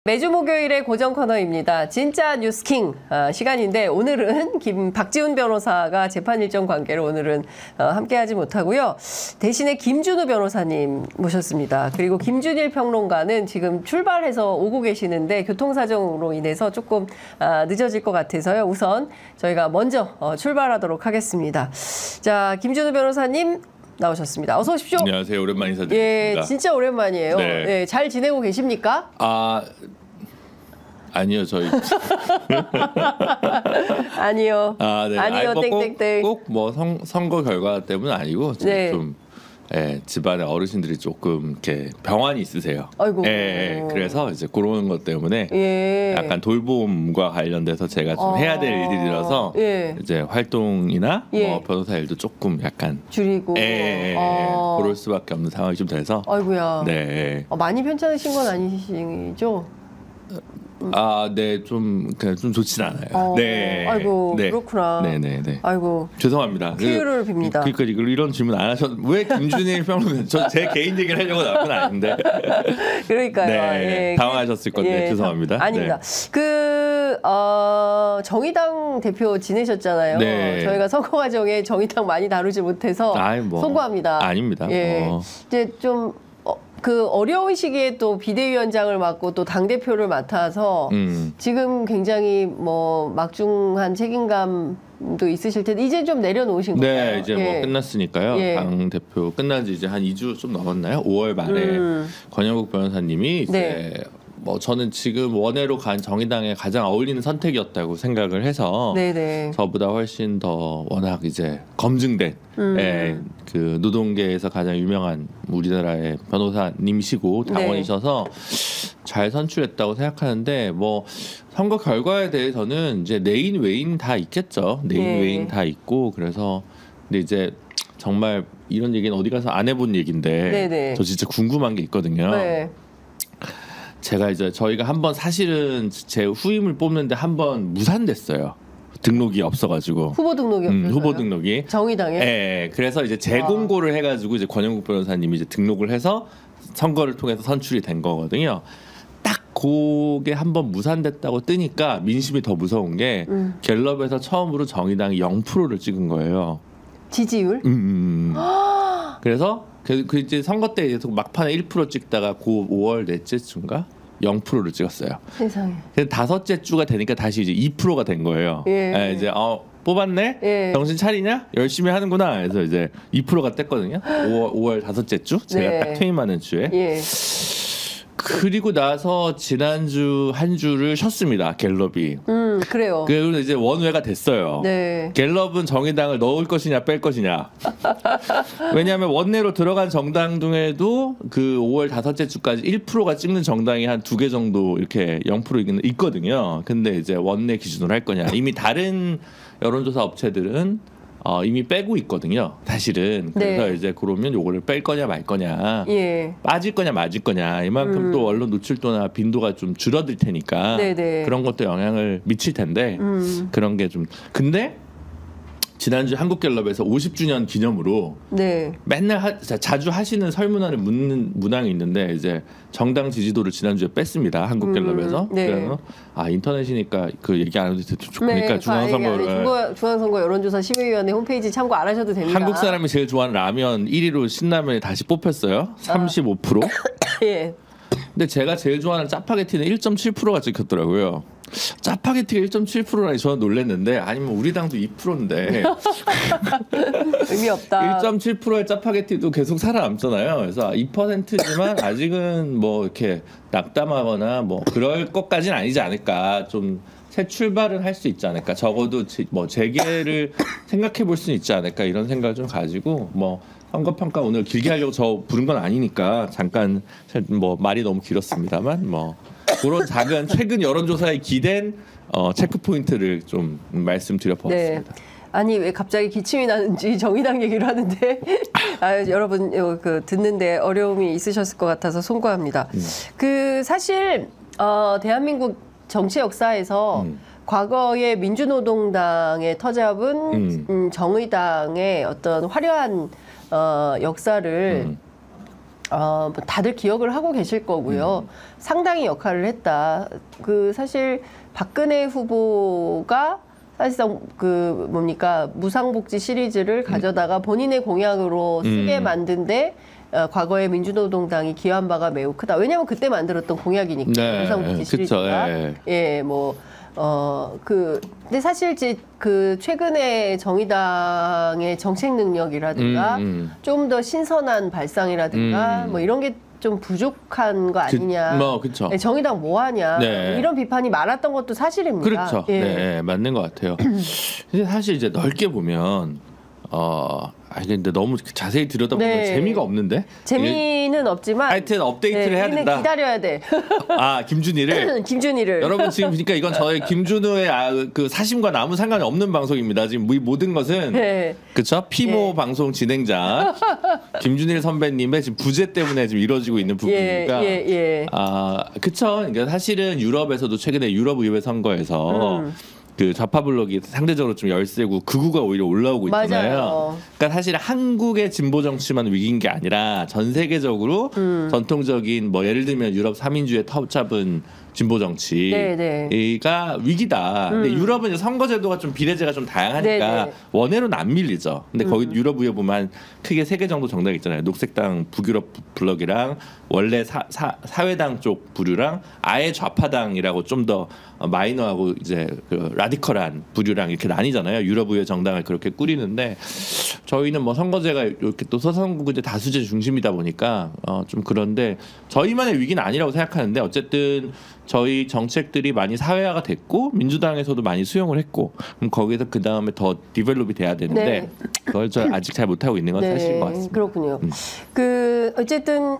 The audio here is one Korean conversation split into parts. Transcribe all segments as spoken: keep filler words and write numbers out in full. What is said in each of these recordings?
매주 목요일의 고정 코너입니다. 진짜 뉴스킹 어, 시간인데 오늘은 김 박지훈 변호사가 재판 일정 관계로 오늘은 어, 함께하지 못하고요. 대신에 김준우 변호사님 모셨습니다. 그리고 김준일 평론가는 지금 출발해서 오고 계시는데 교통사정으로 인해서 조금 어, 늦어질 것 같아서요. 우선 저희가 먼저 어, 출발하도록 하겠습니다. 자, 김준우 변호사님 나오셨습니다. 어서 오십시오. 안녕하세요. 오랜만 인사드립니다. 예, 진짜 오랜만이에요. 네. 예, 잘 지내고 계십니까? 아, 아니요. 저희 아니요. 아, 네. 아니요. 뭐 땡땡땡. 꼭 뭐 선거 결과 때문은 아니고 좀, 네. 좀 예, 집안의 어르신들이 조금 이렇게 병환이 있으세요. 아이고. 예, 예, 그래서 이제 그런 것 때문에 예. 약간 돌봄과 관련돼서 제가 좀 아. 해야 될 일이라서 예. 이제 활동이나 예. 뭐 변호사 일도 조금 약간 줄이고. 예, 예, 예, 아. 그럴 수밖에 없는 상황이 좀 돼서 아이고야. 네. 어, 많이 편찮으신 건 아니시죠? 아, 네, 좀 그냥 좀 좋진 않아요. 어, 네, 아이고, 네. 그렇구나. 네, 네, 네. 아이고. 죄송합니다. 쾌유를 빕니다. 그러니까 이걸 이런 질문 안 하셨. 왜 김준일 평론가? 저 제 개인 얘기를 하려고 나온 건 아닌데. 그러니까요. 네, 예. 당황하셨을 건데 예, 죄송합니다. 아닙니다. 네. 그 어, 정의당 대표 지내셨잖아요. 네. 저희가 선거 과정에 정의당 많이 다루지 못해서 아이, 뭐, 송구합니다. 아닙니다. 예. 어. 이제 좀 어, 그 어려운 시기에 또 비대위원장을 맡고 또 당 대표를 맡아서 음. 지금 굉장히 뭐 막중한 책임감도 있으실 텐데 이제 좀 내려놓으신 건가요? 네, 이제 예. 뭐 끝났으니까요. 예. 당 대표 끝난 지 이제 한 이 주 좀 넘었나요? 오월 말에 음. 권영국 변호사님이 이제 네. 뭐 저는 지금 원외로 간 정의당에 가장 어울리는 선택이었다고 생각을 해서 네네. 저보다 훨씬 더 워낙 이제 검증된 음. 예, 그 노동계에서 가장 유명한 우리나라의 변호사님이시고 네. 당원이셔서 잘 선출했다고 생각하는데 뭐 선거 결과에 대해서는 이제 내인 외인 다 있겠죠. 내인 네. 외인 다 있고 그래서 근데 이제 정말 이런 얘기는 어디 가서 안 해본 얘기인데 네네. 저 진짜 궁금한 게 있거든요. 네. 제가 이제 저희가 한번 사실은 제 후임을 뽑는데 한번 무산됐어요. 등록이 없어가지고 후보 등록이 음, 없어서요? 후보 등록이 정의당에? 예, 그래서 이제 재공고를 해가지고 이제 권영국 변호사님이 이제 등록을 해서 선거를 통해서 선출이 된 거거든요. 딱 그게 한번 무산됐다고 뜨니까 민심이 더 무서운 게 음. 갤럽에서 처음으로 정의당이 영 퍼센트를 찍은 거예요. 지지율? 음, 음. 그래서 그, 그 이제 선거 때 계속 막판에 일 퍼센트 찍다가 그 오월 넷째 주인가 영 퍼센트를 찍었어요. 세상에. 그래서 다섯째 주가 되니까 다시 이제 이 퍼센트가 된 거예요. 예. 예, 이제 어 뽑았네. 예. 정신 차리냐? 열심히 하는구나. 그래서 이제 이 퍼센트가 뗐거든요. 오월, 오월 다섯째 주 제가 네. 딱 퇴임하는 주에. 예. 그리고 나서 지난주 한 주를 쉬었습니다. 갤럽이. 음, 그래요. 그래서 이제 원외가 됐어요. 네. 갤럽은 정의당을 넣을 것이냐 뺄 것이냐. 왜냐하면 원내로 들어간 정당 중에도 그 오월 다섯째 주까지 일 퍼센트가 찍는 정당이 한 두 개 정도 이렇게 영 퍼센트 있거든요. 근데 이제 원내 기준으로 할 거냐. 이미 다른 여론조사 업체들은 어, 이미 빼고 있거든요. 사실은. 그래서 네. 이제 그러면 요거를 뺄 거냐 말 거냐. 예. 빠질 거냐 맞을 거냐. 이만큼 음. 또 언론 노출도나 빈도가 좀 줄어들 테니까 네네. 그런 것도 영향을 미칠 텐데 음. 그런 게 좀 근데 지난주 한국갤럽에서 오십 주년 기념으로 네. 맨날 하, 자, 자주 하시는 설문화를 묻는 문항이 있는데 이제 정당 지지도를 지난주에 뺐습니다. 한국갤럽에서. 음, 네. 그래서 아 인터넷이니까 그 얘기 안 해도 좋으니까 네, 중앙선거를 중앙, 중앙선거 여론조사 심의위원회 홈페이지 참고 안 하셔도 됩니다. 한국 사람이 제일 좋아하는 라면 일 위로 신라면이 다시 뽑혔어요. 삼십오 퍼센트. 예. 근데 제가 제일 좋아하는 짜파게티는 일 점 칠 퍼센트가 찍혔더라고요. 짜파게티가 일 점 칠 퍼센트라니 저는 놀랐는데 아니면 우리 당도 이 퍼센트인데 의미 없다. 일 점 칠 퍼센트의 짜파게티도 계속 살아남잖아요. 그래서 이 퍼센트지만 아직은 뭐 이렇게 낙담하거나 뭐 그럴 것까지는 아니지 않을까. 좀 새 출발은 할 수 있지 않을까. 적어도 뭐 재개를 생각해 볼 수는 있지 않을까 이런 생각을 좀 가지고 뭐 선거 평가 오늘 길게 하려고 저 부른 건 아니니까 잠깐 뭐 말이 너무 길었습니다만 뭐 그런 작은 최근 여론조사에 기댄 어, 체크 포인트를 좀 말씀드려보았습니다. 네. 아니 왜 갑자기 기침이 나는지 정의당 얘기를 하는데 아, 여러분 그 듣는데 어려움이 있으셨을 것 같아서 송구합니다. 음. 그 사실 어, 대한민국 정치 역사에서 음. 과거의 민주노동당의 터잡은 음. 음, 정의당의 어떤 화려한 어, 역사를 음. 어, 뭐 다들 기억을 하고 계실 거고요. 음. 상당히 역할을 했다. 그 사실 박근혜 후보가 사실상 그 뭡니까 무상복지 시리즈를 가져다가 본인의 공약으로 쓰게 음. 만든데 어, 과거에 민주노동당이 기여한 바가 매우 크다. 왜냐하면 그때 만들었던 공약이니까 네, 무상복지 그쵸, 시리즈가 예. 예, 뭐 어, 그, 근데 사실 이제 그 최근에 정의당의 정책 능력이라든가 음, 음. 좀 더 신선한 발상이라든가 음. 뭐 이런 게 좀 부족한 거 아니냐. 그, 뭐 그쵸. 네, 정의당 뭐 하냐. 네. 뭐 이런 비판이 많았던 것도 사실입니다. 그렇죠. 예. 네, 맞는 것 같아요. 근데 사실 이제 넓게 보면 어, 아 근데 너무 자세히 들여다보면 네. 재미가 없는데. 재미는 없지만 하여튼 업데이트를 네, 해야 우리는 된다. 기다려야 돼. 아 김준희를. 김준희를. 여러분 지금 그러니까 이건 저의 김준우의 아, 그 사심과는 아무 상관이 없는 방송입니다. 지금 이 모든 것은 네. 그렇죠. 피모 예. 방송 진행자 김준일 선배님의 지금 부재 때문에 지금 이루어지고 있는 부분이니까. 예, 예, 예. 아 그렇죠. 그러니까 사실은 유럽에서도 최근에 유럽 의회 선거에서 음. 그 좌파 블록이 상대적으로 좀 열세고 극우가 오히려 올라오고 있잖아요. 맞아요. 그러니까 사실 한국의 진보 정치만 위기인 게 아니라 전 세계적으로 음. 전통적인 뭐 예를 들면 유럽 삼인주의 터 잡은 진보 정치가 네, 네. 위기다. 근데 음. 유럽은 이제 선거제도가 좀 비례제가 좀 다양하니까 네, 네. 원외로는 안 밀리죠. 근데 거기 음. 유럽 의회 보면 크게 세 개 정도 정당 있잖아요. 녹색당 북유럽 블럭이랑 원래 사, 사, 사회당 쪽 부류랑 아예 좌파당이라고 좀 더 마이너하고 이제 그 라디컬한 부류랑 이렇게 나뉘잖아요. 유럽 의회 정당을 그렇게 꾸리는데 저희는 뭐 선거제가 이렇게 또 서선구제 다수제 중심이다 보니까 어, 좀 그런데 저희만의 위기는 아니라고 생각하는데 어쨌든 저희 정책들이 많이 사회화가 됐고 민주당에서도 많이 수용을 했고 그럼 거기서 그 다음에 더 디벨롭이 돼야 되는데 네. 그걸 저 아직 잘 못하고 있는 건 사실인 것 같습니다. 그렇군요. 음. 그 어쨌든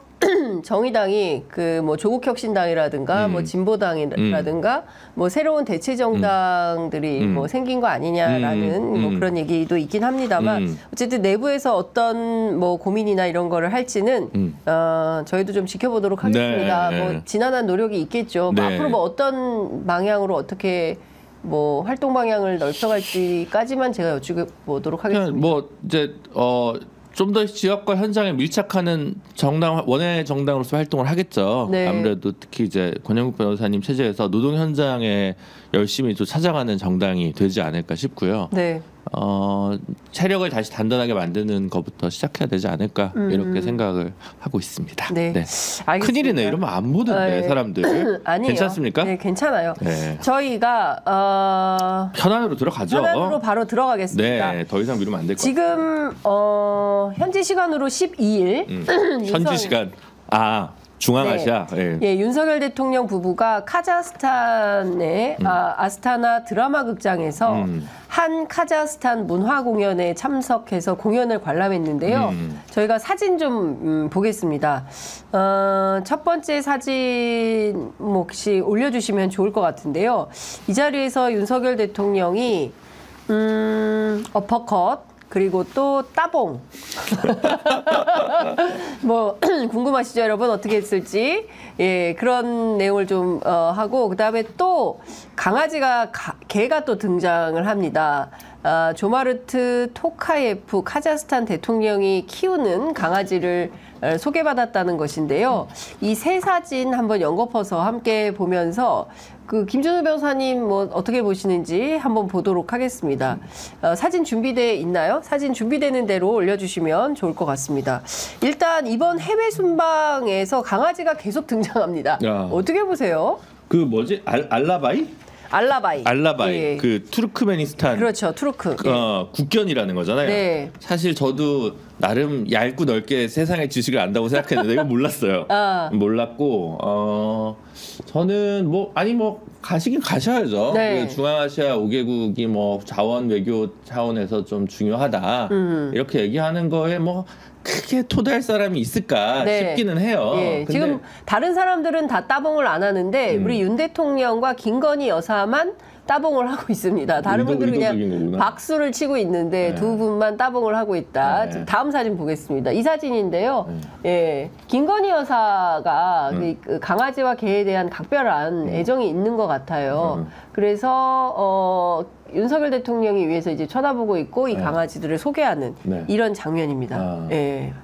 정의당이 그 뭐 조국혁신당이라든가 음. 뭐 진보당이라든가 뭐 새로운 대체 정당들이 음. 뭐 생긴 거 아니냐라는 음. 뭐 음. 그런 얘기도 있긴 합니다만 음. 어쨌든 내부에서 어떤 뭐 고민이나 이런 거를 할지는 음. 어, 저희도 좀 지켜보도록 하겠습니다. 네, 뭐 네. 지난한 노력이 있겠죠. 뭐 네. 앞으로 뭐 어떤 방향으로 어떻게 뭐 활동 방향을 넓혀갈지까지만 제가 여쭈보도록 하겠습니다. 그냥 뭐 이제 어. 좀 더 지역과 현장에 밀착하는 정당 원외 정당으로서 활동을 하겠죠. 네. 아무래도 특히 이제 권영국 변호사님 체제에서 노동 현장에 열심히 또 찾아가는 정당이 되지 않을까 싶고요. 네. 어, 체력을 다시 단단하게 만드는 것부터 시작해야 되지 않을까 음. 이렇게 생각을 하고 있습니다. 네. 알겠습니다. 큰일이네. 이러면 안 보던데 아, 예. 사람들. 아니에요. 괜찮습니까? 네, 괜찮아요. 네. 저희가 어, 현안으로 들어가죠. 현안으로 바로 들어가겠습니다. 네, 더 이상 미루면 안 될 것 같아요. 지금 어, 현지 시간으로 십이 일 음. 윤석- 현지 시간. 아, 중앙아시아. 예. 예, 윤석열 대통령 부부가 카자흐스탄의 아, 아스타나 드라마 극장에서 음. 한 카자흐스탄 문화 공연에 참석해서 공연을 관람했는데요. 음. 저희가 사진 좀 음, 보겠습니다. 어, 첫 번째 사진 뭐 혹시 올려주시면 좋을 것 같은데요. 이 자리에서 윤석열 대통령이 음, 어퍼컷 그리고 또 따봉. 뭐 궁금하시죠, 여러분? 어떻게 했을지. 예, 그런 내용을 좀 어, 하고 그다음에 또 강아지가 가, 개가 또 등장을 합니다. 아, 조마르트 토카예프 카자흐스탄 대통령이 키우는 강아지를 어, 소개받았다는 것인데요. 이 세 사진 한번 연거퍼서 함께 보면서 그 김준우 변호사님 뭐 어떻게 보시는지 한번 보도록 하겠습니다. 어, 사진 준비돼 있나요? 사진 준비되는 대로 올려주시면 좋을 것 같습니다. 일단 이번 해외 순방에서 강아지가 계속 등장합니다. 야. 어떻게 보세요? 그 뭐지? 알, 알라바이? 알라바이. 알라바이. 예. 그 투르크메니스탄 그렇죠, 투르크. 예. 어, 국견이라는 거잖아요. 네. 사실 저도 나름 얇고 넓게 세상의 지식을 안다고 생각했는데 이거 몰랐어요. 아. 몰랐고 어 저는 뭐 아니 뭐 가시긴 가셔야죠. 네. 그 중앙아시아 오 개국이 뭐 자원 외교 차원에서 좀 중요하다 음. 이렇게 얘기하는 거에 뭐 크게 토달할 사람이 있을까 네. 싶기는 해요. 예, 근데 지금 다른 사람들은 다 따봉을 안 하는데 음. 우리 윤 대통령과 김건희 여사만 따봉을 하고 있습니다. 다른 의도- 분들은 그냥 의도적인 거구나. 박수를 치고 있는데 네. 두 분만 따봉을 하고 있다. 네. 지금 다음 사진 보겠습니다. 이 사진인데요. 음. 예, 김건희 여사가 음. 그 강아지와 개에 대한 각별한 애정이 있는 것 같아요. 음. 그래서 어, 윤석열 대통령이 위해서 이제 쳐다보고 있고 이 네. 강아지들을 소개하는 네. 이런 장면입니다. 아. 예.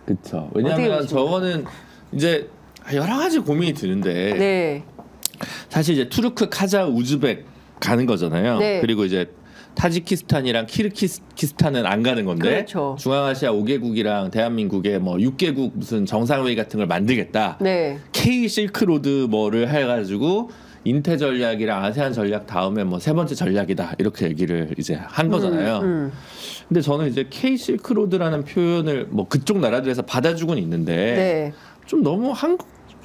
그렇죠. 어떻게 왜냐하면 보십니까? 저거는 이제 여러 가지 고민이 드는데 네. 사실 이제 투르크, 카자, 우즈벡 가는 거잖아요. 네. 그리고 이제 타지키스탄이랑 키르기스탄은 안 가는 건데 그렇죠. 중앙아시아 오 개국이랑 대한민국의 뭐 육 개국 무슨 정상회의 같은 걸 만들겠다. 네. K 실크로드 뭐를 해가지고 인태 전략이랑 아세안 전략 다음에 뭐 세 번째 전략이다 이렇게 얘기를 이제 한 거잖아요. 음, 음. 근데 저는 이제 K 실크로드라는 표현을 뭐 그쪽 나라들에서 받아주고는 있는데 네. 좀 너무 한국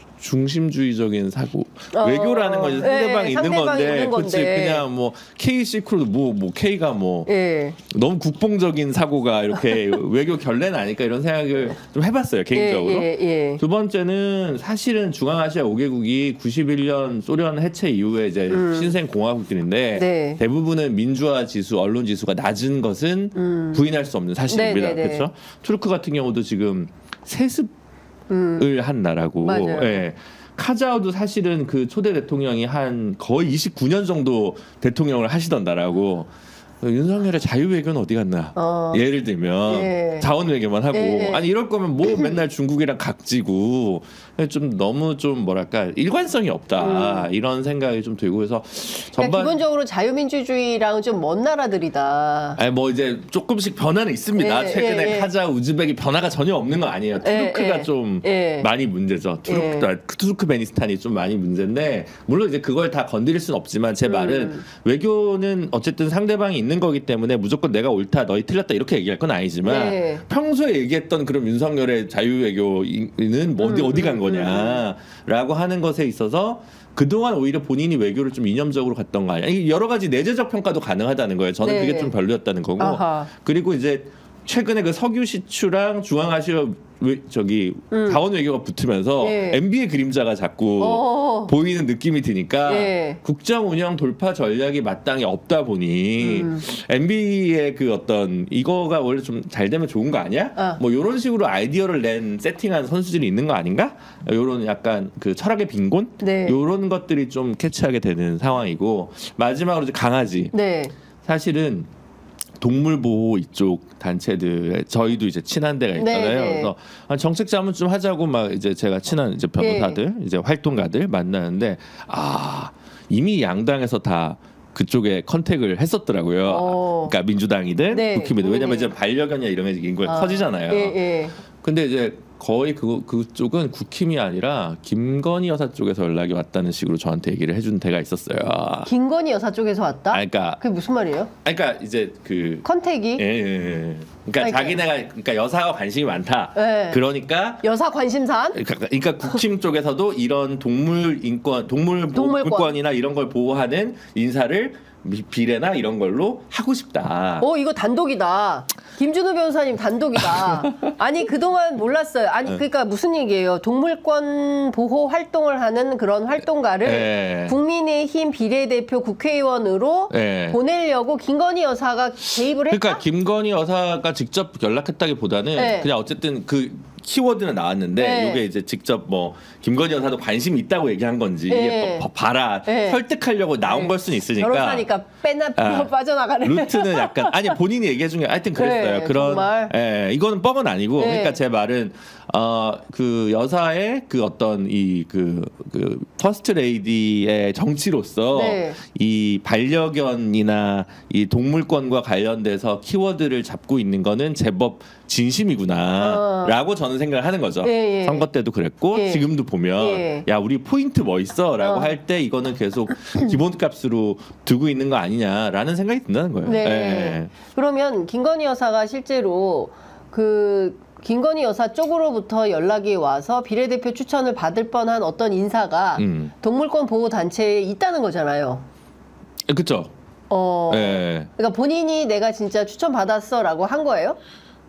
중심주의적인 사고 어, 외교라는 건 이제 상대방이 네, 있는 상대방이 건데, 있는 그렇지 건데. 그냥 뭐 K 실크로드 뭐 뭐 K가 뭐 예. 너무 국뽕적인 사고가 이렇게 외교 결례는 아닐까 이런 생각을 좀 해봤어요 개인적으로. 예, 예, 예. 두 번째는 사실은 중앙아시아 오 개국이 구십일 년 소련 해체 이후에 이제 신생 공화국들인데 음. 네. 대부분은 민주화 지수, 언론 지수가 낮은 것은 음. 부인할 수 없는 사실입니다. 네, 네, 네. 그렇죠? 투르크 같은 경우도 지금 세습을 한 나라고. 음. 맞아요. 예. 카자흐도 사실은 그 초대 대통령이 한 거의 이십구 년 정도 대통령을 하시던 나라고. 윤석열의 자유외교는 어디 갔나? 어. 예를 들면 예. 자원외교만 하고 예, 예. 아니 이럴 거면 뭐 맨날 중국이랑 각지고 좀 너무 좀 뭐랄까 일관성이 없다 이런 생각이 좀 들고 그래서 그러니까 전반 기본적으로 자유민주주의랑은 좀 먼 나라들이다. 아니 뭐 이제 조금씩 변화는 있습니다. 예, 최근에 예, 예. 카자, 우즈벡이 변화가 전혀 없는 건 아니에요. 투르크가 예, 예. 좀 예. 많이 문제죠. 투르크, 예. 투르크메니스탄이 좀 많이 문제인데 물론 이제 그걸 다 건드릴 수는 없지만 제 말은 음. 외교는 어쨌든 상대방이 있는 거기 때문에 무조건 내가 옳다, 너희 틀렸다 이렇게 얘기할 건 아니지만 네. 평소에 얘기했던 그런 윤석열의 자유외교는 뭐 어디 음, 어디 간 음, 거냐라고 하는 것에 있어서. 그동안 오히려 본인이 외교를 좀 이념적으로 갔던 거 아니야? 이게 여러 가지 내재적 평가도 가능하다는 거예요. 저는 네. 그게 좀 별로였다는 거고. 아하. 그리고 이제 최근에 그 석유 시추랑 중앙아시아 외, 저기 자원 외교가 붙으면서 예. 엠비의 그림자가 자꾸 어. 보이는 느낌이 드니까 예. 국정 운영 돌파 전략이 마땅히 없다 보니 음. 엠비의 그 어떤 이거가 원래 좀 잘 되면 좋은 거 아니야? 아. 뭐 이런 식으로 아이디어를 낸 세팅한 선수들이 있는 거 아닌가? 이런 약간 그 철학의 빈곤 네. 이런 것들이 좀 캐치하게 되는 상황이고 마지막으로 이제 강아지 네. 사실은 동물 보호 이쪽 단체들 저희도 이제 친한 데가 있잖아요. 네, 네. 그래서 아, 정책 자문 좀 하자고 막 이제 제가 친한 이제 변호사들 네. 이제 활동가들 만나는데 아 이미 양당에서 다 그쪽에 컨택을 했었더라고요. 어. 그러니까 민주당이든 네, 국힘이든 왜냐면 네. 이제 반려견이나 이런 게 인구가 아. 커지잖아요. 예, 예. 근데 이제 거의 그 그쪽은 국힘이 아니라 김건희 여사 쪽에서 연락이 왔다는 식으로 저한테 얘기를 해준 데가 있었어요. 김건희 여사 쪽에서 왔다? 아, 그러니까, 그게 무슨 말이에요? 아, 그러니까 이제 그 컨택이 예, 예, 예. 그러니까 아니, 자기네가 그러니까 여사가 관심이 많다. 예. 그러니까 여사 관심사안? 그러니까, 그러니까 국힘 쪽에서도 이런 동물 인권, 동물 동물권. 보호권이나 이런 걸 보호하는 인사를 미- 비례나 이런 걸로 하고 싶다. 어 이거 단독이다. 김준호 변호사님 단독이다. 아니 그동안 몰랐어요. 아니 그러니까 무슨 얘기예요? 동물권 보호 활동을 하는 그런 활동가를 예. 국민의힘 비례대표 국회의원으로 예. 보내려고 김건희 여사가 개입을 했다. 그러니까 김건희 여사가 직접 연락했다기보다는 네. 그냥 어쨌든 그 키워드는 나왔는데 네. 이게 이제 직접 뭐 김건희 여사도 관심이 있다고 얘기한 건지 네. 이게 봐- 봐라 네. 설득하려고 나온 네. 걸 수는 있으니까 변호사니까 빼나 아, 빠져나가는. 루트는 약간 아니 본인이 얘기해 준 게 하여튼 그랬어요. 네, 그런 정말. 예, 이거는 뻥은 아니고 네. 그러니까 제 말은 어 그 여사의 그 어떤 이 그 그 퍼스트 레이디의 정치로서 네. 이 반려견이나 이 동물권과 관련돼서 키워드를 잡고 있는 거는 제법 진심이구나라고 저는 생각을 하는 거죠. 어. 예, 예. 선거 때도 그랬고 예. 지금도 보면 예. 야 우리 포인트 뭐 있어라고 어. 할 때 이거는 계속 기본값으로 두고 있는 거 아니냐라는 생각이 든다는 거예요. 네. 예. 그러면 김건희 여사가 실제로 그 김건희 여사 쪽으로부터 연락이 와서 비례대표 추천을 받을 뻔한 어떤 인사가 음. 동물권 보호 단체에 있다는 거잖아요. 그렇죠. 어. 예. 그러니까 본인이 내가 진짜 추천 받았어라고 한 거예요?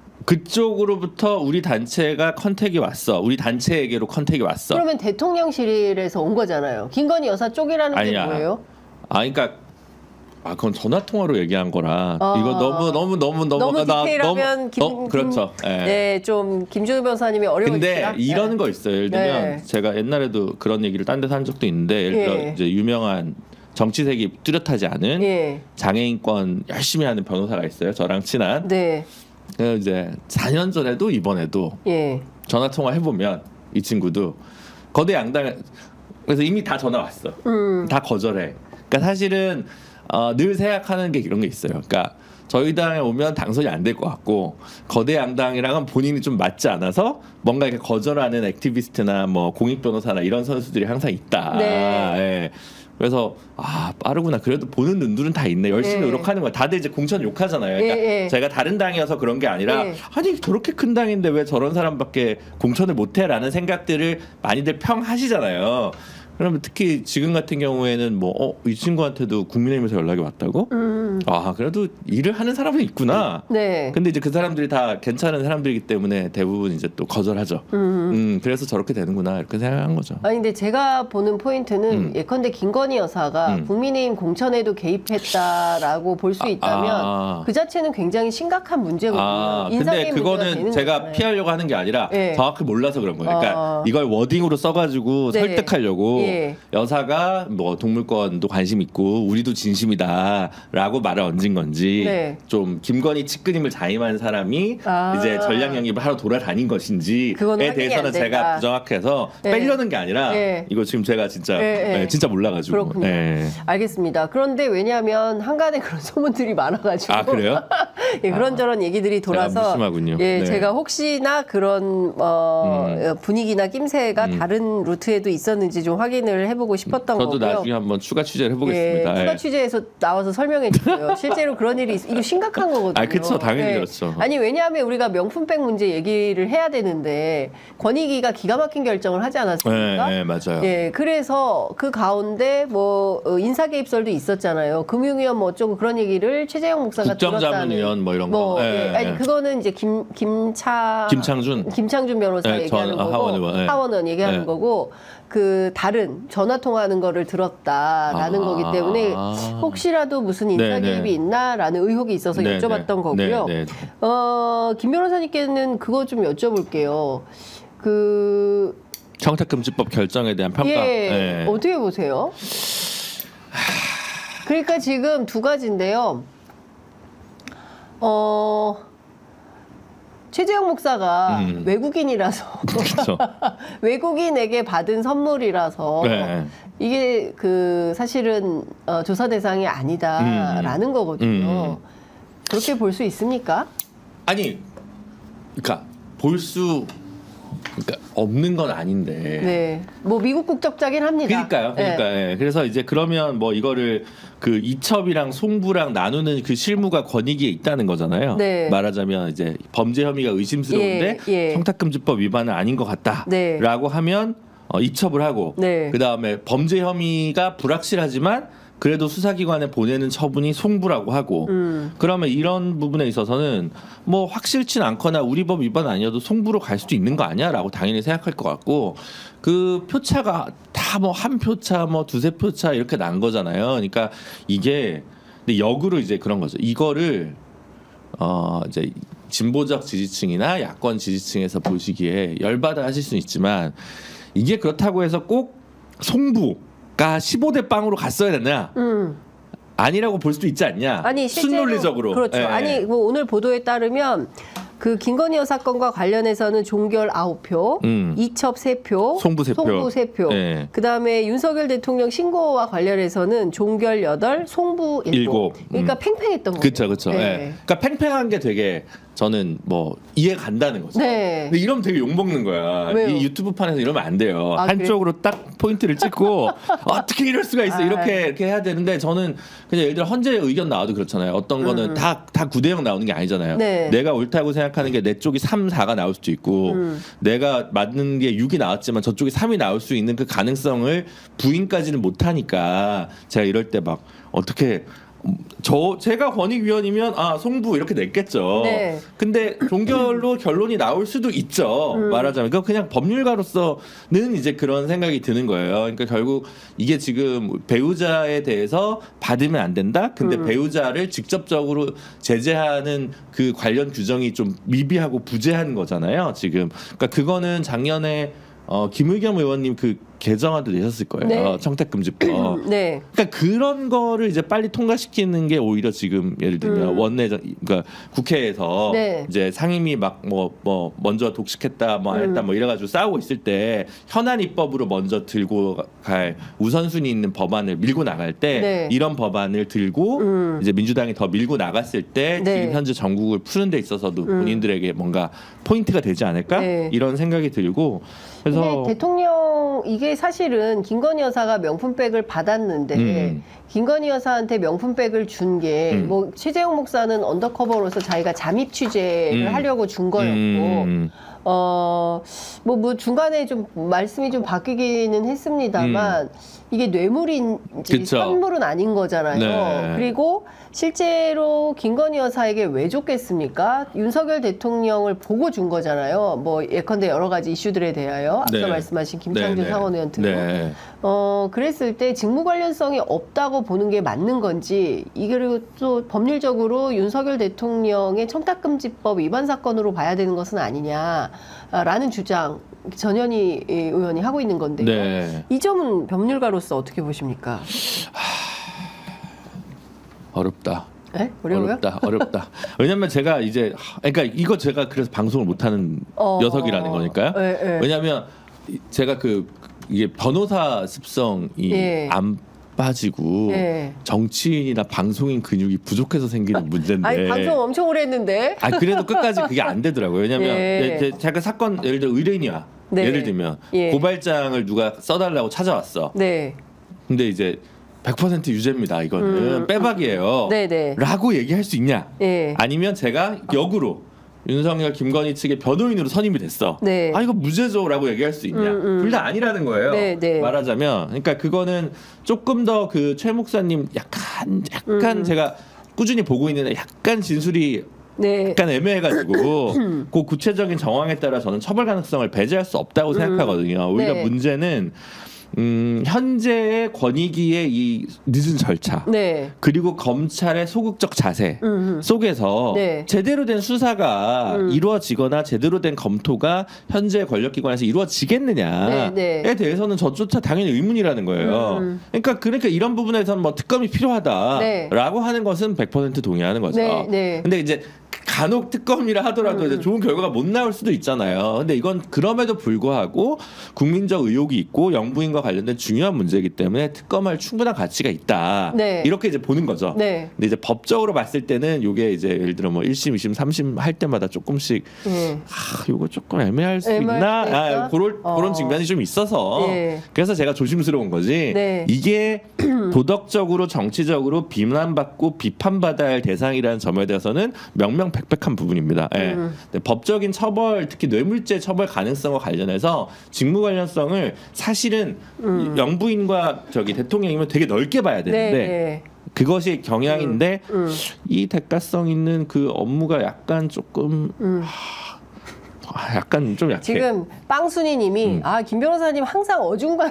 그쪽으로부터 우리 단체가 컨택이 왔어. 우리 단체에게로 컨택이 왔어. 그러면 대통령실에서 온 거잖아요. 김건희 여사 쪽이라는 게 아니야. 뭐예요? 아, 그러니까 아 그건 전화 통화로 얘기한 거라 아. 이거 너무 너무 너무 너무 너무 나- 디테일하면 너무- 김, 어 그렇죠. 김, 예. 네, 좀 김준호 변호사님이 어려우시다. 근데 이런 네. 거 있어요. 예를 들면 네. 제가 옛날에도 그런 얘기를 딴 데서 한 적도 있는데 예를 들어 예. 이제 유명한 정치색이 뚜렷하지 않은 예. 장애인권 열심히 하는 변호사가 있어요. 저랑 친한. 네. 그래서 이제 사 년 전에도 이번에도 예. 전화 통화 해보면 이 친구도 거대 양당 그래서 이미 다 전화 왔어. 음. 다 거절해. 그러니까 사실은 어, 늘 생각하는 게 이런 게 있어요. 그러니까 저희 당에 오면 당선이 안 될 것 같고 거대 양당이랑은 본인이 좀 맞지 않아서 뭔가 이렇게 거절하는 액티비스트나 뭐 공익 변호사나 이런 선수들이 항상 있다. 네. 예. 그래서 아 빠르구나. 그래도 보는 눈들은 다 있네. 열심히 예. 노력하는 거야. 다들 이제 공천 욕하잖아요. 그러니까 예, 예. 제가 다른 당이어서 그런 게 아니라 예. 아니 저렇게 큰 당인데 왜 저런 사람밖에 공천을 못해라는 생각들을 많이들 평하시잖아요. 그러면 특히 지금 같은 경우에는 뭐 어 이 친구한테도 국민의힘에서 연락이 왔다고? 음. 아 그래도 일을 하는 사람은 있구나. 네. 근데 이제 그 사람들이 다 괜찮은 사람들이기 때문에 대부분 이제 또 거절하죠. 음. 음 그래서 저렇게 되는구나 이렇게 생각한 거죠. 아니 근데 제가 보는 포인트는 음. 예컨대 김건희 여사가 음. 국민의힘 공천에도 개입했다라고 볼 수 있다면 아. 그 자체는 굉장히 심각한 문제거든요. 아, 근데 인사개입 문제가 그거는 되는 제가 거잖아요. 피하려고 하는 게 아니라 예. 정확히 몰라서 그런 거예요. 그러니까 아. 이걸 워딩으로 써가지고 네. 설득하려고 예. 여사가 뭐 동물권도 관심 있고 우리도 진심이다라고 말을 얹은 건지 네. 좀 김건희 측근임을 자임한 사람이 아. 이제 전략 영입을 하러 돌아다닌 것인지에 그건 확인이 대해서는 안 된다. 제가 부정확해서 예. 빼려는 게 아니라 예. 이거 지금 제가 진짜 예, 예. 예, 진짜 몰라가지고. 그렇군요. 예. 알겠습니다. 그런데 왜냐하면 한간에 그런 소문들이 많아가지고 아 그래요? 예, 그런저런 얘기들이 돌아서 무심하군요. 예, 네. 제가 혹시나 그런 어, 음. 분위기나 낌새가 음. 다른 루트에도 있었는지 좀 확인을 해보고 싶었던 저도 거고요. 나중에 한번 추가 취재를 해보겠습니다. 예, 추가 예. 취재에서 나와서 설명해 주세요. 실제로 그런 일이 있, 이거 심각한 거거든요. 아, 그쵸. 당연히 그렇죠. 아니 왜냐하면 우리가 명품백 문제 얘기를 해야 되는데 권익위가 기가 막힌 결정을 하지 않았습니까? 네, 네, 맞아요. 예, 그래서 그 가운데 뭐 어, 인사 개입설도 있었잖아요. 금융위원 뭐 어쩌고 그런 얘기를 최재형 목사가 국정자문위원 뭐 이런 뭐, 거. 예, 예, 아니 예. 그거는 이제 김 김차 김창준. 김창준 변호사 예, 얘기하는 전- 아, 거고 하원 의원, 예. 하원 의원 얘기하는 예. 거고 그 다른 전화 통화하는 거를 들었다라는 아. 거기 때문에 혹시라도 무슨 인사 네, 네. 개입이 있나라는 의혹이 있어서 네, 여쭤봤던 네. 거고요. 네, 네. 어, 김 변호사님께는 그거 좀 여쭤볼게요. 그 청탁금지법 결정에 대한 평가. 예, 예. 어떻게 보세요? 그러니까 지금 두 가지인데요. 어, 최재형 목사가 음. 외국인이라서 그렇죠. 외국인에게 받은 선물이라서 네. 이게 그 사실은 어, 조사 대상이 아니다라는 거거든요. 음. 그렇게 볼 수 있습니까? 아니, 그러니까 볼 수 그러니까 없는 건 아닌데. 네, 뭐 미국 국적자긴 합니다. 그러니까요. 그러니까 네. 예. 그래서 이제 그러면 뭐 이거를 그 이첩이랑 송부랑 나누는 그 실무가 권익위에 있다는 거잖아요. 네. 말하자면 이제 범죄 혐의가 의심스러운데 예, 예. 청탁금지법 위반은 아닌 것 같다라고 네. 하면 어, 이첩을 하고 네. 그 다음에 범죄 혐의가 불확실하지만 그래도 수사기관에 보내는 처분이 송부라고 하고 음. 그러면 이런 부분에 있어서는 뭐 확실치 않거나 우리 법 위반 아니어도 송부로 갈 수도 있는 거 아니야라고 당연히 생각할 것 같고 그 표차가 다 뭐 한 표차 뭐 두세 표차 이렇게 난 거잖아요. 그러니까 이게 근데 역으로 이제 그런 거죠. 이거를 어 이제 진보적 지지층이나 야권 지지층에서 보시기에 열받아 하실 수는 있지만 이게 그렇다고 해서 꼭 송부가 십오 대 빵으로 갔어야 되냐? 음. 아니라고 볼 수도 있지 않냐? 아니 실제로 순논리적으로. 그렇죠. 예, 아니 예. 뭐 오늘 보도에 따르면 그 김건희 여사 건과 관련해서는 종결 아홉 표, 음. 이첩 세 표, 송부 세 표. 송부 세 표. 예. 그다음에 윤석열 대통령 신고와 관련해서는 종결 여덟, 송부 일곱. 일곱. 그러니까 음. 팽팽했던 거예요. 그렇죠, 그렇죠. 네. 예. 그러니까 팽팽한 게 되게 저는 뭐 이해 간다는 거죠. 네. 근데 이러면 되게 욕 먹는 거야. 왜요? 이 유튜브 판에서 이러면 안 돼요. 아, 한쪽으로 딱 포인트를 찍고 어떻게 이럴 수가 있어 아. 이렇게 이렇게 해야 되는데 저는 그냥 예를 들어 헌재 의견 나와도 그렇잖아요. 어떤 거는 다 다 구 대 영 나오는 게 아니잖아요. 음. 네. 내가 옳다고 생각하는 게 내 쪽이 삼, 사가 나올 수도 있고 음. 내가 맞는 게 육이 나왔지만 저쪽이 삼이 나올 수 있는 그 가능성을 부인까지는 못하니까 제가 이럴 때 막 어떻게 저 제가 권익위원이면 아 송부 이렇게 냈겠죠. 네. 근데 종결로 결론이 나올 수도 있죠. 음. 말하자면 그 그냥 법률가로서는 이제 그런 생각이 드는 거예요. 그러니까 결국 이게 지금 배우자에 대해서 받으면 안 된다. 근데 음. 배우자를 직접적으로 제재하는 그 관련 규정이 좀 미비하고 부재한 거잖아요. 지금 그러니까 그거는 작년에 어, 김의겸 의원님 그 개정안도 내셨을 거예요. 네. 청탁금지법. 네. 그러니까 그런 거를 이제 빨리 통과시키는 게 오히려 지금 예를 들면 음. 원내 그러니까 국회에서 네. 이제 상임위 막 뭐 뭐 먼저 독식했다 뭐 안 했다 음. 뭐 이래가지고 싸우고 있을 때 현안 입법으로 먼저 들고 갈 우선순위 있는 법안을 밀고 나갈 때 네. 이런 법안을 들고 음. 이제 민주당이 더 밀고 나갔을 때 네. 지금 현재 전국을 푸는 데 있어서도 본인들에게 뭔가 포인트가 되지 않을까 네. 이런 생각이 들고 그래서 근데 대통령 이게 사실은 김건희 여사가 명품백을 받았는데 음. 김건희 여사한테 명품백을 준 게 음. 뭐 최재형 목사는 언더커버로서 자기가 잠입 취재를 음. 하려고 준 거였고 음. 어, 뭐, 뭐, 중간에 좀 말씀이 좀 바뀌기는 했습니다만, 이게 뇌물인지 그쵸. 선물은 아닌 거잖아요. 네. 그리고 실제로 김건희 여사에게 왜 줬겠습니까? 윤석열 대통령을 보고 준 거잖아요. 뭐, 예컨대 여러 가지 이슈들에 대하여, 아까 네. 말씀하신 김창준 네, 네. 상원 의원 등. 네. 어, 그랬을 때 직무 관련성이 없다고 보는 게 맞는 건지, 이게 그리고 또 법률적으로 윤석열 대통령의 청탁금지법 위반 사건으로 봐야 되는 것은 아니냐라는 주장, 전현희 의원이 하고 있는 건데요. 네. 이 점은 법률가로서 어떻게 보십니까? 어렵다. 네? 어려워요? 어렵다. 어렵다. 왜냐면 제가 이제 그러니까 이거 제가 그래서 방송을 못 하는 어, 녀석이라는 거니까요. 네, 네. 왜냐면 제가 그 이게 변호사 습성이 예. 안 빠지고 예. 정치인이나 방송인 근육이 부족해서 생기는 문제인데. 아니, 방송 엄청 오래 했는데. 아 그래도 끝까지 그게 안 되더라고요. 왜냐면 예. 예. 제가 사건 예를 들어 의뢰인이야. 네. 예를 들면 예. 고발장을 누가 써달라고 찾아왔어. 네. 근데 이제 백 퍼센트 유죄입니다. 이거는 음. 빼박이에요. 네네. 라고 얘기할 수 있냐? 예. 아니면 제가 역으로 윤석열, 김건희 측의 변호인으로 선임이 됐어. 네. 아 이거 무죄죠라고 얘기할 수 있냐? 음, 음. 둘 다 아니라는 거예요. 네, 네. 말하자면, 그러니까 그거는 조금 더 그 최 목사님 약간 약간 음. 제가 꾸준히 보고 있는데 약간 진술이 네. 약간 애매해가지고 그 구체적인 정황에 따라 저는 처벌 가능성을 배제할 수 없다고 생각하거든요. 오히려 네. 문제는 음, 현재의 권익위의 이 늦은 절차 네. 그리고 검찰의 소극적 자세 음. 속에서 네. 제대로 된 수사가 음. 이루어지거나 제대로 된 검토가 현재 권력기관에서 이루어지겠느냐에 네, 네. 대해서는 저조차 당연히 의문이라는 거예요. 음. 그러니까 그러니까 이런 부분에서는 뭐 특검이 필요하다라고 네. 하는 것은 백 퍼센트 동의하는 거죠. 네, 네. 근데 이제 간혹 특검이라 하더라도 음. 이제 좋은 결과가 못 나올 수도 있잖아요. 근데 이건 그럼에도 불구하고 국민적 의혹이 있고 영부인과 관련된 중요한 문제이기 때문에 특검할 충분한 가치가 있다. 네. 이렇게 이제 보는 거죠. 네. 근데 이제 법적으로 봤을 때는 이게 이제 예를 들어 뭐 일 심, 이 심, 삼 심 할 때마다 조금씩 예. 아, 요거 조금 애매할 수 애매할 있나? 수 있다? 아, 그런 어. 그런 측면이 좀 있어서 예. 그래서 제가 조심스러운 거지. 네. 이게 도덕적으로 정치적으로 비난받고 비판받아야 할 대상이라는 점에 대해서는 명명백백한 부분입니다. 예. 음. 근데 법적인 처벌, 특히 뇌물죄 처벌 가능성과 관련해서 직무 관련성을 사실은 영부인과 저기 대통령이면 되게 넓게 봐야 되는데. 네. 네. 그것이 경향인데 음. 이 대가성 있는 그 업무가 약간 조금 음. 하, 약간 좀 약해. 지금 빵순이님이 음. 아 김 변호사님 항상 어중간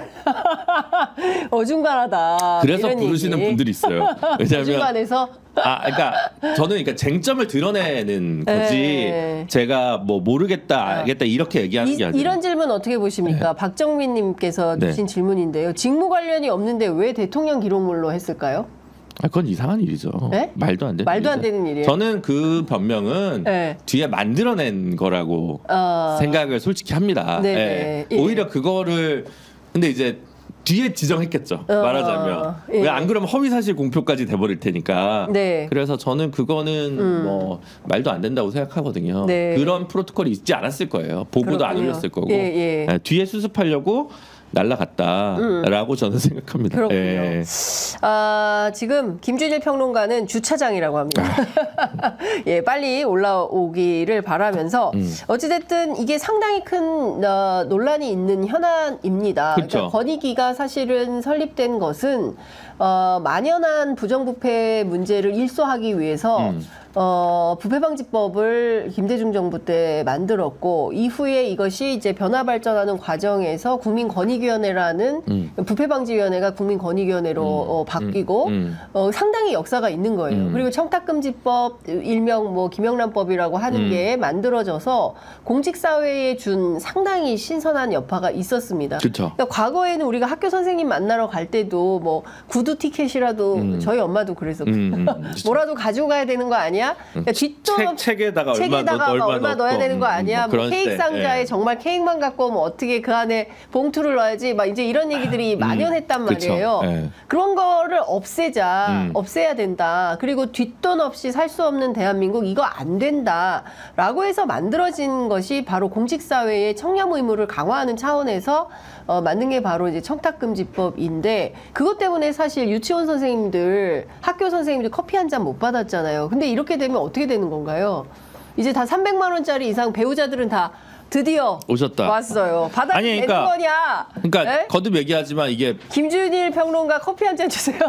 어중간하다. 그래서 이런 부르시는 얘기. 분들이 있어요. 왜냐하면 어중간해서 아, 그러니까 저는 그러니까 쟁점을 드러내는 거지. 네. 제가 뭐 모르겠다, 알겠다 이렇게 얘기하는 이, 게 아니라. 이런 질문 어떻게 보십니까? 박정민님께서 네. 주신 질문인데요. 직무 관련이 없는데 왜 대통령 기록물로 했을까요? 아, 그건 이상한 일이죠. 네? 말도 안 되는 말도 안 일이죠. 되는 일이에요. 저는 그 변명은 네. 뒤에 만들어낸 거라고 어, 생각을 솔직히 합니다. 네네. 예. 예. 오히려 그거를 근데 이제 뒤에 지정했겠죠. 어, 말하자면 예. 왜 안 그러면 허위사실 공표까지 돼버릴 테니까. 네. 그래서 저는 그거는 음. 뭐 말도 안 된다고 생각하거든요. 네. 그런 프로토콜이 있지 않았을 거예요. 보고도 안 그렇군요. 올렸을 거고. 예, 예. 예, 뒤에 수습하려고 날라갔다라고 저는 생각합니다. 그렇군요. 예. 아, 지금 김준일 평론가는 주차장이라고 합니다. 예, 빨리 올라오기를 바라면서 음. 어찌됐든 이게 상당히 큰 어, 논란이 있는 현안입니다. 그쵸. 그러니까 권익위가 사실은 설립된 것은 어, 만연한 부정부패 문제를 일소하기 위해서 음. 어, 부패방지법을 김대중 정부 때 만들었고 이후에 이것이 이제 변화 발전하는 과정에서 국민권익위원회라는 음. 부패방지위원회가 국민권익위원회로 음. 어, 바뀌고 음. 어, 상당히 역사가 있는 거예요. 음. 그리고 청탁금지법 일명 뭐 김영란법이라고 하는 음. 게 만들어져서 공직사회에 준 상당히 신선한 여파가 있었습니다. 그쵸. 그러니까 과거에는 우리가 학교 선생님 만나러 갈 때도 뭐 구두 티켓이라도 음. 저희 엄마도 그랬었고 음, 음. 뭐라도 가지고 가야 되는 거 아니야? 그러니까 뒷돈 책, 책에다가 얼마, 책에다가 넣, 얼마, 얼마 넣어야 넣고, 되는 거 음, 아니야? 뭐 뭐 그런 케이크 때, 상자에 예. 정말 케이크만 갖고 오면 어떻게 그 안에 봉투를 넣어야지? 막 이제 이런 얘기들이 만연했단 그쵸. 말이에요. 예. 그런 거를 없애자, 음. 없애야 된다. 그리고 뒷돈 없이 살 수 없는 대한민국 이거 안 된다라고 해서 만들어진 것이 바로 공직사회의 청렴 의무를 강화하는 차원에서 어, 만든 게 바로 이제 청탁금지법인데 그것 때문에 사실 유치원 선생님들, 학교 선생님들 커피 한 잔 못 받았잖아요. 근데 이렇게 되면 어떻게 되는 건가요? 이제 다 삼백만 원짜리 이상 배우자들은 다 드디어 오셨다. 왔어요. 받아도 아니, 되는 그러니까- 거냐? 그러니까 네? 거듭 얘기하지만 이게 김준일 평론가 커피 한 잔 주세요.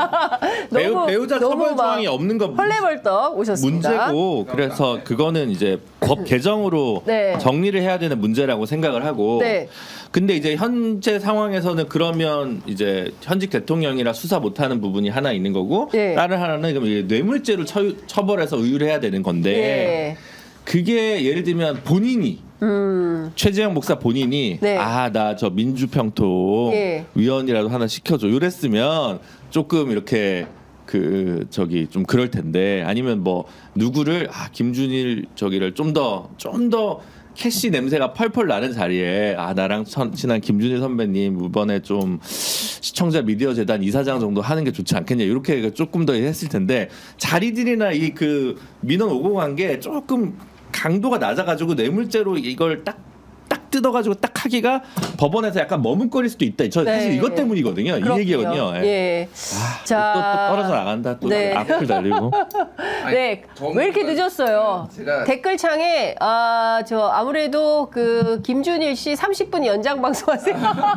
배우, 너무- 배우자 너무 처벌 막 조항이 없는 거 헐레벌떡 오셨습니다. 문제고 그래서 그거는 이제 법 개정으로 네. 정리를 해야 되는 문제라고 생각을 하고 네. 근데 이제 현재 상황에서는 그러면 이제 현직 대통령이라 수사 못하는 부분이 하나 있는 거고 네. 다른 하나는 그럼 이게 뇌물죄로 처, 처벌해서 의율해야 되는 건데 예. 그게 예를 들면 본인이 음. 최재형 목사 본인이 네. 아 나 저 민주평통 예. 위원이라도 하나 시켜줘 이랬으면 조금 이렇게 그 저기 좀 그럴 텐데 아니면 뭐 누구를 아 김준일 저기를 좀 더 좀 더 캐시 냄새가 펄펄 나는 자리에 아 나랑 천, 친한 김준일 선배님 이번에 좀 시청자 미디어 재단 이사장 정도 하는 게 좋지 않겠냐 이렇게 조금 더 했을 텐데 자리들이나 이 그 민원 오고 간 게 조금 강도가 낮아가지고 뇌물죄로 이걸 딱 딱 뜯어가지고 딱 하기가 법원에서 약간 머뭇거릴 수도 있다. 저 사실 네. 이것 때문이거든요. 그렇군요. 이 얘기거든요. 예. 예. 아, 자, 또, 또 떨어져 나간다. 또 네. 악플 달리고. 네, 왜 이렇게 늦었어요? 제가- 댓글창에 아, 저 아무래도 그 김준일 씨 삼십 분 연장 방송하세요.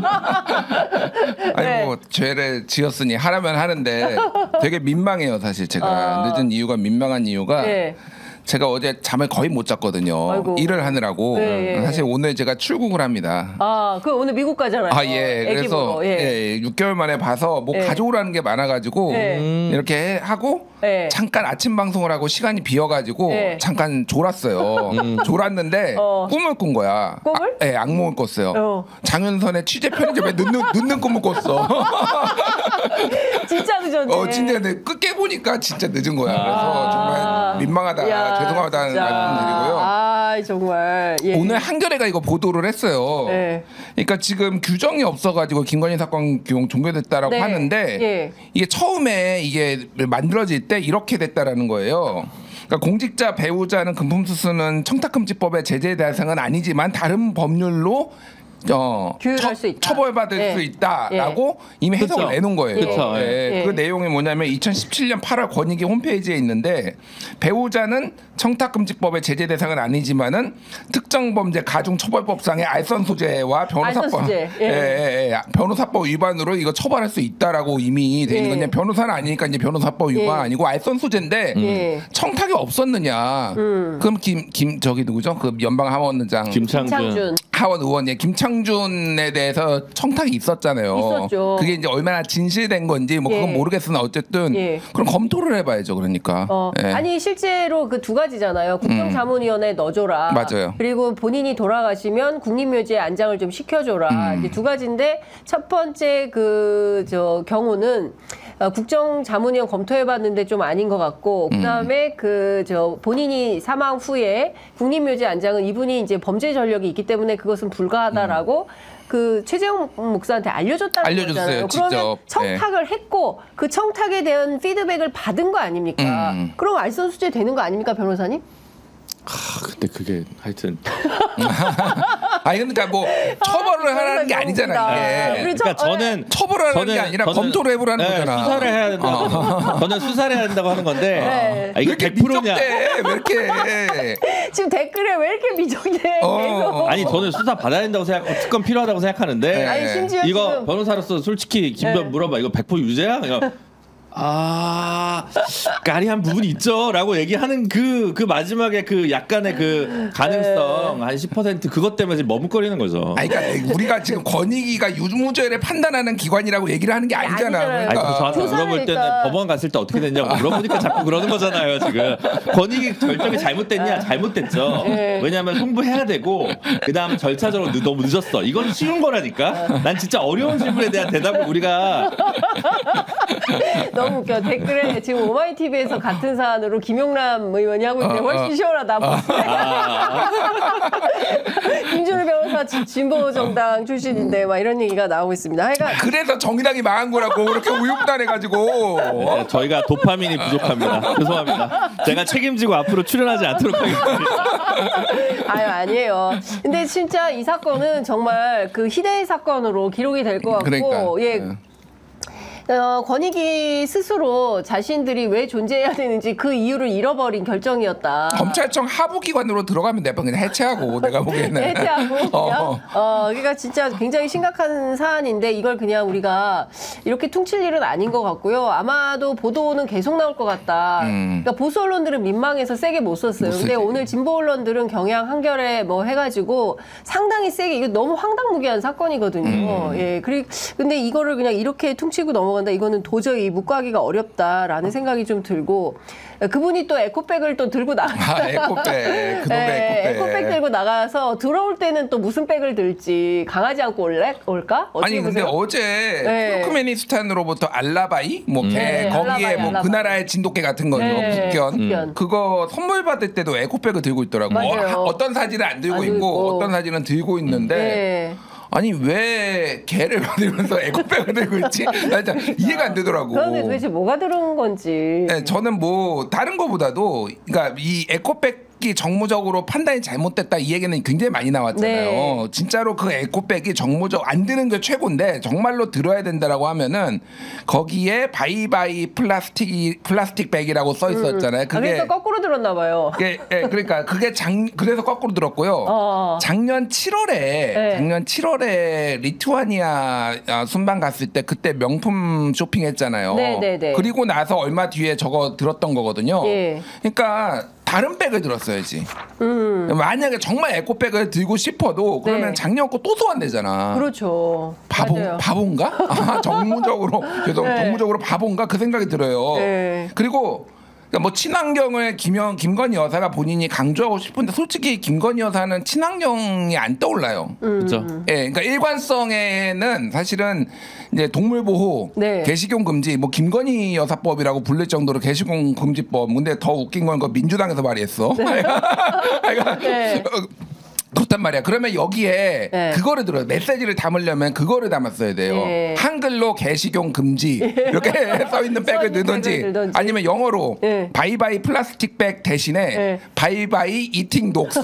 아니 네. 뭐 죄를 지었으니 하라면 하는데 되게 민망해요 사실 제가 아. 늦은 이유가 민망한 이유가 네. 제가 어제 잠을 거의 못 잤거든요. 아이고. 일을 하느라고 네, 예. 사실 오늘 제가 출국을 합니다. 아, 그 오늘 미국 가잖아요. 아 예 애기 그래서 보러. 예. 예, 육 개월 만에 봐서 뭐 예. 가져오라는 게 많아가지고 예. 음. 이렇게 하고 예. 잠깐 아침 방송을 하고 시간이 비어가지고 예. 잠깐 졸았어요. 졸았는데 어. 꿈을 꾼 거야. 꿈을? 아, 예 악몽을 꿨어요. 어. 장윤선의 취재 편집에 늦는 늦는 꿈을 꿨어. 진짜 늦었네. 어 진짜 근데 끝게 보니까 진짜 늦은 거야. 그래서 정말 민망하다, 야, 죄송하다는 진짜. 말씀드리고요. 아, 정말. 예. 오늘 한겨레가 이거 보도를 했어요. 네. 그러니까 지금 규정이 없어가지고 김건희 사건 규정 종결됐다라고 네. 하는데 예. 이게 처음에 이게 만들어질 때 이렇게 됐다라는 거예요. 그러니까 공직자 배우자는 금품수수는 청탁금지법의 제재 대상은 아니지만 다른 법률로 어, 규율할 처, 수 있다. 처벌받을 예. 수 있다라고 이미 해석을 그쵸. 내놓은 거예요. 그쵸. 예. 예. 그 내용이 뭐냐면 이천십칠 년 팔월 권익위 홈페이지에 있는데 배우자는 청탁금지법의 제재 대상은 아니지만은 특정범죄 가중처벌법상의 알선 소재와 변호사법, 알선 소재. 예. 예, 예, 예. 변호사법 위반으로 이거 처벌할 수 있다라고 이미 돼 있는 예. 건데 변호사는 아니니까 이제 변호사법 위반 예. 아니고 알선 소재인데 예. 청탁이 없었느냐? 음. 그럼 김 김 저기 누구죠? 그 연방 하원의장 김창준. 창준. 하원 의원 예 김창준에 대해서 청탁이 있었잖아요. 있었죠. 그게 이제 얼마나 진실된 건지 뭐 그건 예. 모르겠으나 어쨌든 예. 그럼 검토를 해봐야죠. 그러니까. 어, 예. 아니 실제로 그 두 가지잖아요. 국정자문위원회 넣어줘라. 맞아요. 그리고 본인이 돌아가시면 국립묘지에 안장을 좀 시켜줘라. 음. 이제 두 가지인데 첫 번째 그 저 경우는 어, 국정자문위원 검토해봤는데 좀 아닌 것 같고 음. 그다음에 그 저 본인이 사망 후에 국립묘지 안장은 이분이 이제 범죄 전력이 있기 때문에 그것은 불가하다라고. 그 최재형 목사한테 알려줬다는 알려줬어요, 거잖아요. 그러면 직접. 청탁을 했고 그 청탁에 대한 피드백을 받은 거 아닙니까? 음. 그럼 알선수재 되는 거 아닙니까, 변호사님? 아, 근데 그게 하여튼 아니 그러니까 뭐 처벌을 하라는 게 아니잖아 이게. 우리 그러니까 저- 저는 처벌을 하는 게 아니라 검토를 해보라는 네, 거잖아. 수사를 해야 된다고. 저는 수사를 해야 된다고 하는 건데 네. 아, 왜 이게 이렇게 백 퍼센트냐? 민족대? 왜 이렇게? 지금 댓글에 왜 이렇게 미정돼? 어. 계속. 아니 저는 수사 받아야 된다고 생각하고 특검 필요하다고 생각하는데 네. 아니 심지어 이거 지금 변호사로서 솔직히 김변 네. 물어봐 이거 백 퍼센트 유죄야? 이거 아 까리한 부분이 있죠라고 얘기하는 그 그 마지막에 그 약간의 그 가능성 한 십 퍼센트 그것 때문에 지금 머뭇거리는 거죠. 아니, 그러니까 우리가 지금 권익위가 유무죄를 판단하는 기관이라고 얘기를 하는 게 아니잖아. 아니잖아요. 아니, 그러니까. 저한테 조사를 물어볼 때는 일단- 법원 갔을 때 어떻게 됐냐고 물어보니까 자꾸 그러는 거잖아요. 지금 권익위 결정이 잘못됐냐? 잘못됐죠. 네. 왜냐하면 송부해야 되고 그 다음 절차적으로 늦- 너무 늦었어. 이건 쉬운 거라니까. 난 진짜 어려운 질문에 대한 대답을 우리가 너무 웃겨. 댓글에 지금 오마이티비에서 같은 사안으로 김용남 의원이 하고 있는데 어, 훨씬 어. 시원하다. 아, 김준우 변호사 지- 진보정당 출신인데 막 이런 얘기가 나오고 있습니다. 하여간 그래서 정의당이 망한 거라고 그렇게 우육단해가지고. 네, 저희가 도파민이 부족합니다. 죄송합니다. 제가 책임지고 앞으로 출연하지 않도록 하겠습니다. 아유 아니에요. 근데 진짜 이 사건은 정말 그 희대의 사건으로 기록이 될 것 같고 그러니까. 예. 네. 어, 권익위 스스로 자신들이 왜 존재해야 되는지 그 이유를 잃어버린 결정이었다. 검찰청 하부기관으로 들어가면 내가 그냥 해체하고 내가 보기에는. 해체하고 그냥 어. 어, 그러니까 진짜 굉장히 심각한 사안인데 이걸 그냥 우리가 이렇게 퉁칠 일은 아닌 것 같고요. 아마도 보도는 계속 나올 것 같다. 음. 그러니까 보수 언론들은 민망해서 세게 못 썼어요. 못 근데 쓰지. 오늘 진보 언론들은 경향 한겨레 뭐 해가지고 상당히 세게 이거 너무 황당무계한 사건이거든요. 음. 예, 그리 근데 이거를 그냥 이렇게 퉁치고 넘어간다. 이거는 도저히 묵과하기가 어렵다라는 생각이 좀 들고 그분이 또 에코백을 또 들고 나. 아, 에코백. 그놈의 네, 에코백. 에코백 들고 나가서 들어올 때는 또 무슨 백을 들지 강하지 않고 올래? 올까? 어떻게 아니 근데 보세요? 어제 네. 투르크메니스탄으로부터 알라바이 뭐 개, 네, 거기에 알라바이, 뭐 그 알라바이. 나라의 진돗개 같은 거죠. 네, 국견. 국견. 그거 선물 받을 때도 에코백을 들고 있더라고. 맞아요. 어, 어떤 사진은 안 들고 안 있고 들고. 어떤 사진은 들고 있는데 네. 아니 왜 개를 받으면서 에코백을 들고 있지? 나 진짜 이해가 안 되더라고. 그런데 도대체 뭐가 들어온 건지. 네, 저는 뭐 다른 거보다도 그러니까 이 에코백이 정무적으로 판단이 잘못됐다 이 얘기는 굉장히 많이 나왔잖아요. 네. 진짜로 그 에코백이 정무적 안 드는 게 최고인데 정말로 들어야 된다라고 하면은 거기에 바이바이 플라스틱 플라스틱 백이라고 써 있었잖아요. 아, 그게 그래서 거꾸로 들었나 봐요. 그게 예, 그러니까 그게 작 그래서 거꾸로 들었고요. 어. 작년 칠월에 네. 작년 칠월에 리투아니아 아, 순방 갔을 때 그때 명품 쇼핑했잖아요. 네, 네, 네. 그리고 나서 얼마 뒤에 저거 들었던 거거든요. 예. 그러니까 다른 백을 들었어야지. 음. 만약에 정말 에코백을 들고 싶어도 그러면 네. 작년 거 또 소환되잖아. 그렇죠. 바보 맞아요. 바본가? 아, 정무적으로 죄송 네. 정무적으로 바본가 그 생각이 들어요. 네. 그리고 그러니까 뭐 친환경을 김영 김건희 여사가 본인이 강조하고 싶은데 솔직히 김건희 여사는 친환경이 안 떠올라요. 그렇죠. 예, 그러니까 일관성에는 사실은 이제 동물 보호, 네. 개식용 금지, 뭐 김건희 여사법이라고 불릴 정도로 개식용 금지법. 근데 더 웃긴 건 그 민주당에서 발의했어. 그러니까 네. 어, 그렇단 말이야. 그러면 여기에 네. 그거를 들어요. 메시지를 담으려면 그거를 담았어야 돼요. 네. 한글로 개식용 금지 이렇게 써 있는 백을 있는 넣든지 백을 들든지. 아니면 영어로 네. 바이바이 플라스틱 백 대신에 네. 바이바이 이팅 독스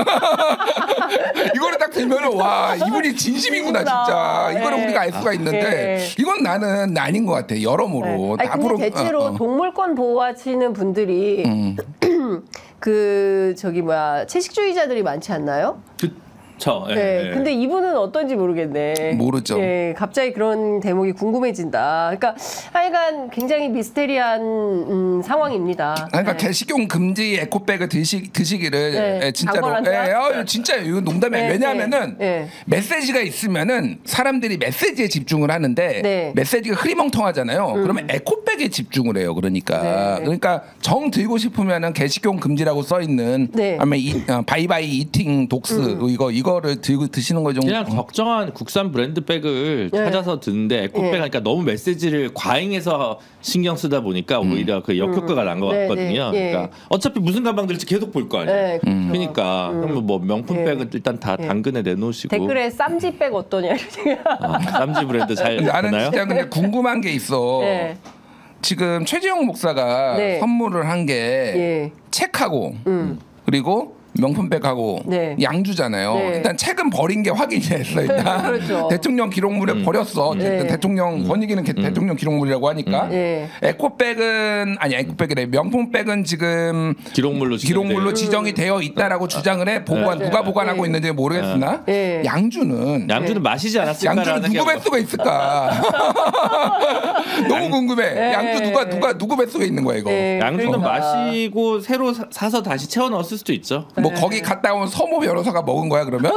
이거를 딱 들면은 와 이분이 진심이구나 진짜 이거를 네. 우리가 알 수가 있는데 네. 이건 나는 아닌 것 같아 여러모로 아니, 근데 대체로 어, 어. 동물권 보호하시는 분들이 음. 그 저기 뭐야 채식주의자들이 많지 않나요? 그쵸. 예, 네. 예. 근데 이분은 어떤지 모르겠네. 모르죠. 예, 갑자기 그런 대목이 궁금해진다. 그러니까 하여간 굉장히 미스테리한 음, 상황입니다. 그러니까 네. 개식용 금지 에코백을 드시, 드시기를 네, 예, 진짜로 당번한다? 예, 어, 진짜 이건 농담이 아니에요. 네, 왜냐하면은 네, 네. 메시지가 있으면은 사람들이 메시지에 집중을 하는데 네. 음. 메시지가 흐리멍텅하잖아요. 그러면 에코백에 집중을 해요. 그러니까 네. 그러니까 정 들고 싶으면은 개식용 금지라고 써 있는 네. 음. 아니면 이, 어, 바이바이 이팅 독스 이거 이거를 들고 드시는 거 좀 그냥 적정한 국산 브랜드 백을 네. 찾아서 드는데 에코백 네. 하니까 너무 메시지를 과잉해서 신경 쓰다 보니까 오히려 그 역효과가 난 것 네, 같거든요. 네, 예. 그러니까 어차피 무슨 가방 들지 계속 볼 거 아니에요. 네, 그렇죠. 그러니까 그럼 뭐 명품백은 일단 다 예. 당근에 내놓으시고 댓글에 쌈지백 어떠냐 이렇게. 아, 쌈지 브랜드 잘 나는 되나요? 진짜 근데 궁금한 게 있어. 네. 지금 최재형 목사가 네. 선물을 한 게 예. 책하고 음. 그리고 명품백하고 네. 양주잖아요. 네. 일단 책은 버린 게 확인이 됐어 일단. 그렇죠. 대통령 기록물에 음. 버렸어. 어쨌든 네. 대통령 번역기는 개- 대통령 기록물이라고 하니까. 네. 에코백은 아니 에코백이래. 명품백은 지금 기록물로 기록물로 지정돼요. 지정이 되어 있다라고 주장을 해. 보관 네. 누가 보관하고 네. 있는지 모르겠으나 네. 양주는 양주는 마시지 양주를 않았을까라는 게 누구 뭐- 뱃속에 있을까? 너무 궁금해. 네. 양주 누가 누가 누구 뱃속에 있는 거야 이거? 네, 양주는 그러니까. 마시고 새로 사- 사서 다시 채워 넣었을 수도 있죠. 뭐 거기 갔다 온 서모 변호사가 먹은 거야 그러면?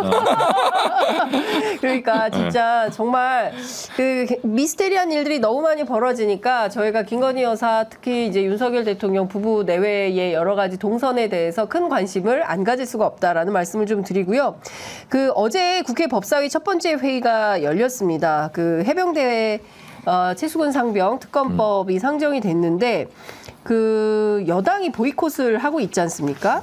그러니까 진짜 정말 그 미스테리한 일들이 너무 많이 벌어지니까 저희가 김건희 여사 특히 이제 윤석열 대통령 부부 내외의 여러 가지 동선에 대해서 큰 관심을 안 가질 수가 없다라는 말씀을 좀 드리고요. 그 어제 국회 법사위 첫 번째 회의가 열렸습니다. 그 해병대 어, 최수근 상병 특검법이 상정이 됐는데 그 여당이 보이콧을 하고 있지 않습니까?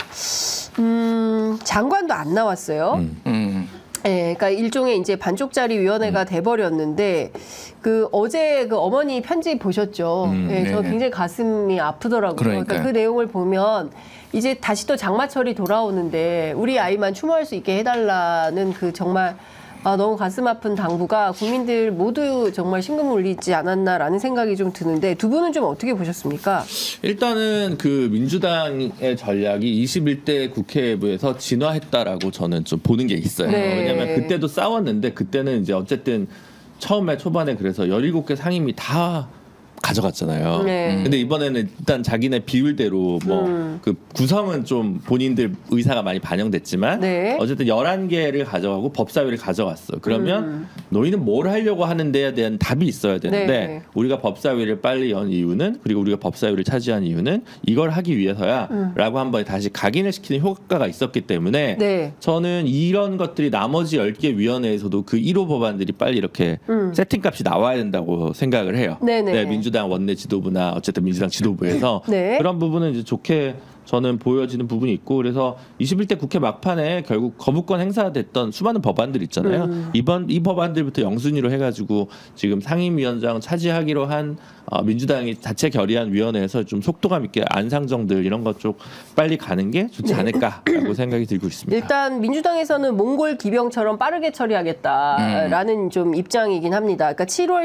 음, 장관도 안 나왔어요. 음. 예, 그러니까 일종의 이제 반쪽짜리 위원회가 돼버렸는데 그 어제 그 어머니 편지 보셨죠? 음, 예, 저 네. 굉장히 가슴이 아프더라고요. 그러니까 그러니까요. 그 내용을 보면 이제 다시 또 장마철이 돌아오는데 우리 아이만 추모할 수 있게 해달라는 그 정말 아, 너무 가슴 아픈 당부가 국민들 모두 정말 심금 울리지 않았나라는 생각이 좀 드는데 두 분은 좀 어떻게 보셨습니까? 일단은 그 민주당의 전략이 이십일 대 국회부에서 진화했다라고 저는 좀 보는 게 있어요. 네. 왜냐하면 그때도 싸웠는데 그때는 이제 어쨌든 처음에 초반에 그래서 열일곱 개 상임위 다 가져갔잖아요. 네. 근데 이번에는 일단 자기네 비율대로 뭐 그 음. 구성은 좀 본인들 의사가 많이 반영됐지만 네. 어쨌든 열한 개를 가져가고 법사위를 가져갔어. 그러면 음. 너희는 뭘 하려고 하는 데에 대한 답이 있어야 되는데 네. 우리가 법사위를 빨리 연 이유는 그리고 우리가 법사위를 차지한 이유는 이걸 하기 위해서야라고 한번 다시 각인을 시키는 효과가 있었기 때문에 네. 저는 이런 것들이 나머지 열 개 위원회에서도 그 일 호 법안들이 빨리 이렇게 음. 세팅값이 나와야 된다고 생각을 해요. 네네. 네, 민주당 원내 지도부나 어쨌든 민주당 지도부에서 네. 그런 부분은 이제 좋게 저는 보여지는 부분이 있고 그래서 이십일 대 국회 막판에 결국 거부권 행사됐던 수많은 법안들 있잖아요. 음. 이번 이 법안들부터 영순위로 해가지고 지금 상임위원장 차지하기로 한 어, 민주당이 자체 결의한 위원회에서 좀 속도감 있게 안상정들 이런 것 쪽 빨리 가는 게 좋지 않을까라고 생각이 들고 있습니다. 일단 민주당에서는 몽골 기병처럼 빠르게 처리하겠다라는 좀 입장이긴 합니다. 그러니까 칠월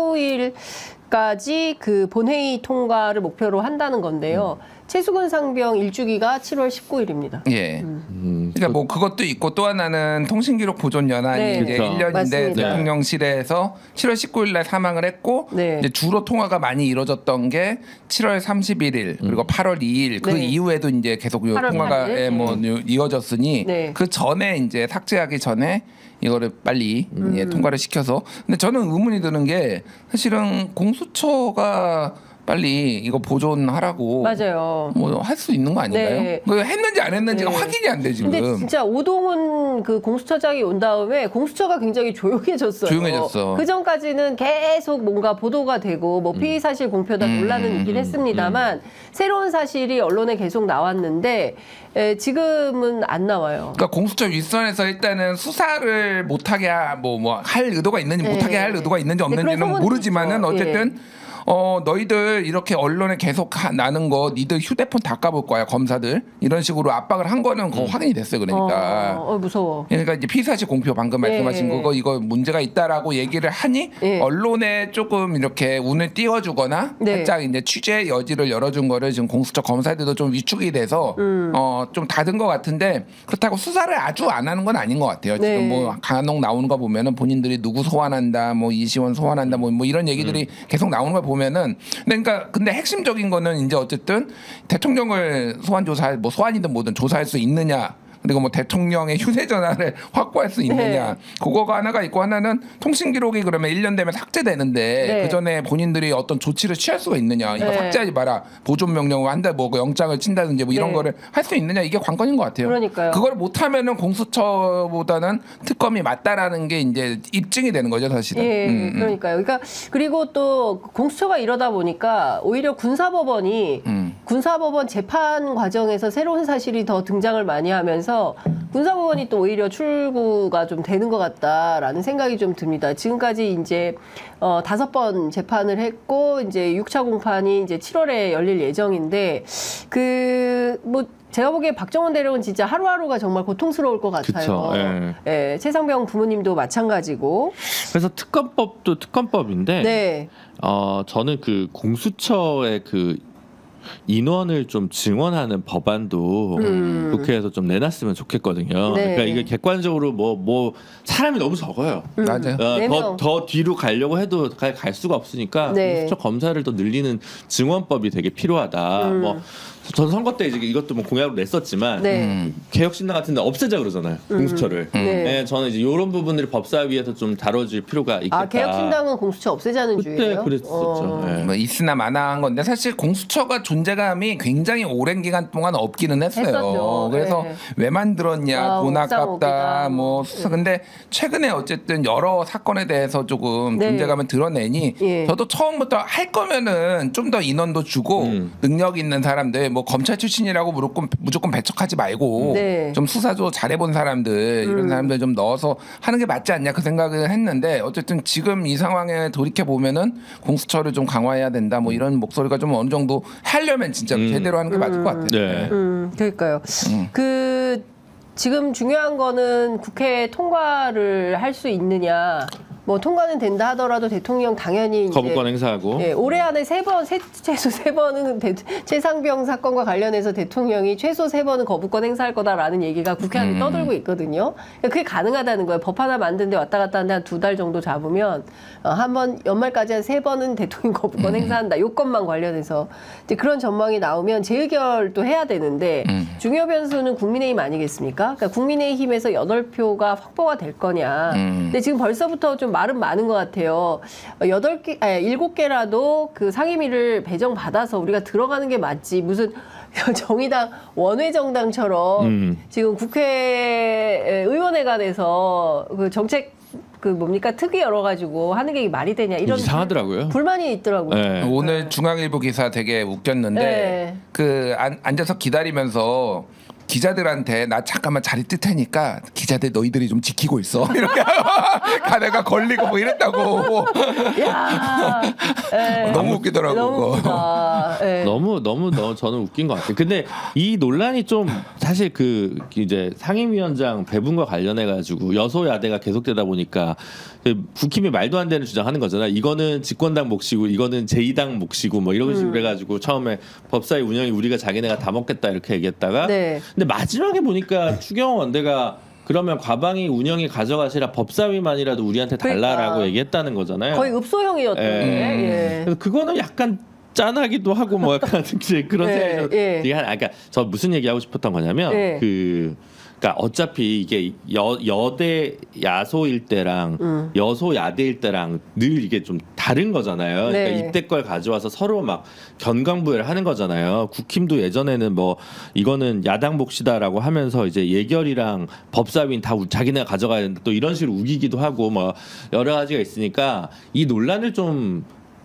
십구일까지 그 본회의 통과를 목표로 한다는 건데요. 최수근 상병 일주기가 칠월 십구일입니다. 예. 음, 그러니까 뭐 그것도 있고 또 하나는 통신기록 보존 연한이 네. 이제 그렇죠. 일 년인데 맞습니다. 대통령실에서 칠월 십구일 날 사망을 했고 네. 이제 주로 통화가 많이 이루어졌던 게 칠월 삼십일일 그리고 팔월 이일 그 네. 이후에도 이제 계속 요 팔월 통화가 팔일. 예, 뭐 요- 이어졌으니 네. 그 전에 이제 삭제하기 전에 이거를 빨리 음. 예, 통과를 시켜서 근데 저는 의문이 드는 게 사실은 공수처가 빨리 이거 보존하라고 맞아요. 뭐 할 수 있는 거 아닌가요? 네. 그 했는지 안 했는지가 네. 확인이 안 돼 지금. 근데 진짜 오동훈 그 공수처장이 온 다음에 공수처가 굉장히 조용해졌어요. 조용해졌어. 그 전까지는 계속 뭔가 보도가 되고 뭐 피의 사실 공표다 음, 논란은 있긴 했습니다만 새로운 사실이 언론에 계속 나왔는데 에, 지금은 안 나와요. 그러니까 공수처 윗선에서 일단은 수사를 못하게 뭐 뭐 할 의도가 있는지 네. 못하게 할 의도가 있는지 네, 그런 없는지는 소문이 모르지만은 있죠. 어쨌든 어 너희들 이렇게 언론에 계속 하- 나는 거 니들 휴대폰 다 까볼 거야 검사들 이런 식으로 압박을 한 거는 그거 확인이 됐어요. 그러니까 어, 어, 무서워. 그러니까 이제 피사실 공표 방금 예. 말씀하신 그거 이거 문제가 있다라고 얘기를 하니 예. 언론에 조금 이렇게 운을 띄워주거나 네. 살짝 이제 취재 여지를 열어준 거를 지금 공수처 검사들도 좀 위축이 돼서 음. 어 좀 닫은 것 같은데 그렇다고 수사를 아주 안 하는 건 아닌 것 같아요. 네. 지금 뭐 간혹 나오는 거 보면은 본인들이 누구 소환한다, 뭐 이시원 소환한다, 뭐, 뭐 이런 얘기들이 계속 나오는 걸 보면은 근데 그러니까 근데 핵심적인 거는 이제 어쨌든 대통령을 소환 조사, 뭐 소환이든 뭐든 조사할 수 있느냐. 그리고 뭐 대통령의 휴대전화를 확보할 수 있느냐 네. 그거가 하나가 있고 하나는 통신 기록이 그러면 일 년 되면 삭제되는데 네. 그 전에 본인들이 어떤 조치를 취할 수가 있느냐 이거 네. 삭제하지 마라 보존 명령을 한다 뭐 영장을 친다든지 뭐 이런 네. 거를 할 수 있느냐 이게 관건인 것 같아요. 그러니까요. 그걸 못하면은 공수처보다는 특검이 맞다라는 게 이제 입증이 되는 거죠 사실은. 예, 음, 음. 그러니까요. 그러니까 그리고 또 공수처가 이러다 보니까 오히려 군사법원이 음. 군사법원 재판 과정에서 새로운 사실이 더 등장을 많이 하면서 군사법원이 또 오히려 출구가 좀 되는 것 같다라는 생각이 좀 듭니다. 지금까지 이제 어, 다섯 번 재판을 했고 이제 육 차 공판이 이제 칠월에 열릴 예정인데 그 뭐 제가 보기에 박정원 대령은 진짜 하루하루가 정말 고통스러울 것 같아요. 그쵸, 예. 예, 최상병 부모님도 마찬가지고. 그래서 특검법도 특검법인데 네. 어 저는 그 공수처의 그 인원을 좀 증원하는 법안도 음. 국회에서 좀 내놨으면 좋겠거든요. 네. 그러니까 이게 객관적으로 뭐 뭐 사람이 너무 적어요. 맞아요. 어, 네 더, 명. 더 뒤로 가려고 해도 갈, 갈 수가 없으니까 네. 공수처 검사를 더 늘리는 증원법이 되게 필요하다. 음. 뭐 전 선거 때 이제 이것도 뭐 공약으로 냈었지만 네. 음. 개혁신당 같은데 없애자 그러잖아요. 공수처를. 네. 네, 저는 이제 이런 부분들을 법사위에서 좀 다뤄줄 필요가 있겠다. 아, 개혁신당은 공수처 없애자는 그때 주의예요? 그랬었죠. 어. 네. 뭐 있으나 마나한 건데 사실 공수처가 존재감이 굉장히 오랜 기간 동안 없기는 했어요. 했었죠. 그래서 네. 왜 만들었냐, 아, 돈 아깝다, 옥상옥이다. 뭐 수사. 근데 최근에 어쨌든 여러 사건에 대해서 조금 네. 존재감을 드러내니 예. 저도 처음부터 할 거면은 좀 더 인원도 주고 음. 능력 있는 사람들, 뭐 검찰 출신이라고 무조건 무조건 배척하지 말고 네. 좀 수사도 잘해본 사람들 이런 음. 사람들 좀 넣어서 하는 게 맞지 않냐 그 생각을 했는데 어쨌든 지금 이 상황에 돌이켜 보면은 공수처를 좀 강화해야 된다 뭐 이런 목소리가 좀 어느 정도 하려면 진짜 음. 제대로 하는 게 맞을 것 같아요. 네. 음, 그러니까요. 그 지금 중요한 거는 국회 통과를 할 수 있느냐. 뭐 통과는 된다 하더라도 대통령 당연히 이제 거부권 행사하고. 예, 올해 안에 세 번, 세, 최소 세 번은 대, 최상병 사건과 관련해서 대통령이 최소 세 번은 거부권 행사할 거다라는 얘기가 국회 안에 음. 떠들고 있거든요. 그러니까 그게 가능하다는 거예요. 법 하나 만드는데 왔다 갔다 하는데 한 두 달 정도 잡으면 어, 한 번 연말까지 한 세 번은 대통령 거부권 행사한다. 요건만 관련해서 이제 그런 전망이 나오면 재의결도 해야 되는데 음. 중요 변수는 국민의힘 아니겠습니까? 그러니까 국민의힘에서 여덟 표가 확보가 될 거냐. 음. 근데 지금 벌써부터 좀 말은 많은 것 같아요. 여덟 개, 아니, 일곱 개라도 그 상임위를 배정받아서 우리가 들어가는 게 맞지. 무슨 정의당 원외정당처럼 음. 지금 국회 의원회관에서 그 정책 그 뭡니까 특위 열어가지고 하는 게 말이 되냐 이런 이상하더라고요. 불만이 있더라고요. 네. 오늘 중앙일보 기사 되게 웃겼는데 네. 그 안, 앉아서 기다리면서 기자들한테 나 잠깐만 자리 뜰 테니까 기자들 너희들이 좀 지키고 있어 이렇게 가다가 걸리고 뭐 이랬다고 야, 예. 너무 웃기더라고. 너무 그거. 웃기다. 예. 너무 너무 너무 저는 웃긴 것 같아요. 근데 이 논란이 좀 사실 그 이제 상임위원장 배분과 관련해 가지고 여소야대가 계속되다 보니까 국힘이 말도 안 되는 주장하는 거잖아. 이거는 집권당 몫이고 이거는 제이 당 몫이고 뭐 이런 식으로 해가지고 처음에 법사위 운영이 우리가 자기네가 다 먹겠다 이렇게 얘기했다가 네. 근데 마지막에 보니까 추경호 원대가 그러면 과방위 운영이 가져가시라 법사위만이라도 우리한테 달라라고 그러니까. 얘기했다는 거잖아요. 거의 읍소형이었던데. 예. 예. 그래서 그거는 약간 짠하기도 하고 뭐 약간 이제 그런 네, 생각이 좀 예. 되게 한- 아, 그러니까 저 무슨 얘기하고 싶었던 거냐면 예. 그 그러니까 어차피 이게 여 여대 야소일 때랑 음. 여소야대일 때랑 늘 이게 좀 다른 거잖아요. 네. 그러니까 이때 걸 가져와서 서로 막 견강부회를 하는 거잖아요. 국힘도 예전에는 뭐 이거는 야당 몫이다라고 하면서 이제 예결이랑 법사위는 다 우- 자기네가 가져가야 되는데 또 이런 식으로 우기기도 하고 뭐 여러 가지가 있으니까 이 논란을 좀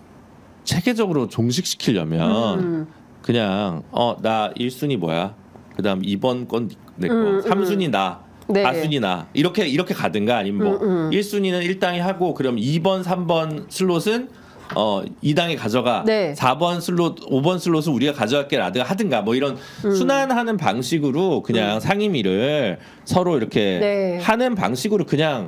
체계적으로 종식시키려면 음. 그냥 어 나 일 순위 뭐야? 그다음 이 번 건 내 거, 음, 삼 순위 나, 네. 사 순위 나 이렇게 이렇게 가든가 아니면 뭐 음, 음. 일 순위는 일 당이 하고 그럼 이 번, 삼 번 슬롯은 어 이 당이 가져가 네. 사 번 슬롯, 오 번 슬롯은 우리가 가져갈게 라든가 하든가 뭐 이런 음. 순환하는 방식으로 그냥 상임위를 서로 이렇게 네. 하는 방식으로 그냥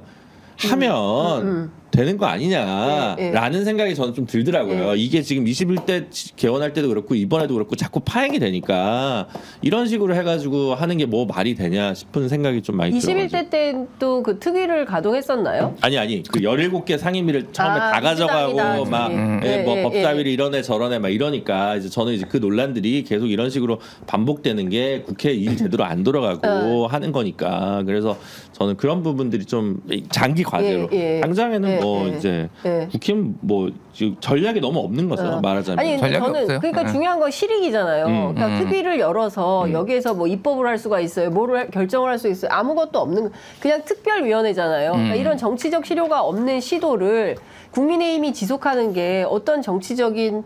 하면 음. 되는 거 아니냐라는 네, 네. 생각이 저는 좀 들더라고요. 네. 이게 지금 이십일 대 개원할 때도 그렇고 이번에도 그렇고 자꾸 파행이 되니까 이런 식으로 해가지고 하는 게 뭐 말이 되냐 싶은 생각이 좀 많이 들어요. 이십일 대 때도 그 특위를 가동했었나요? 아니 아니 그 열일곱 개 상임위를 처음에 아, 다 가져가고 민주당이다, 막 특위. 음. 예, 뭐 예, 예, 법사위를 이러네 저러네 막 이러니까 이제 저는 이제 그 논란들이 계속 이런 식으로 반복되는 게 국회 일 제대로 안 돌아가고 어. 하는 거니까 그래서 저는 그런 부분들이 좀 장기 과제로 예, 예. 당장에는 예, 뭐 예. 이제 예. 국힘 뭐 지금 전략이 너무 없는 거죠 어. 말하자면. 아니 근데 전략이 저는 없어요. 그러니까 네. 중요한 건 실익이잖아요. 음, 그러니까 음. 특위를 열어서 여기에서 뭐 입법을 할 수가 있어요. 뭐를 할- 결정을 할 수 있어요. 아무것도 없는 그냥 특별위원회잖아요. 그러니까 음. 이런 정치적 실효가 없는 시도를 국민의힘이 지속하는 게 어떤 정치적인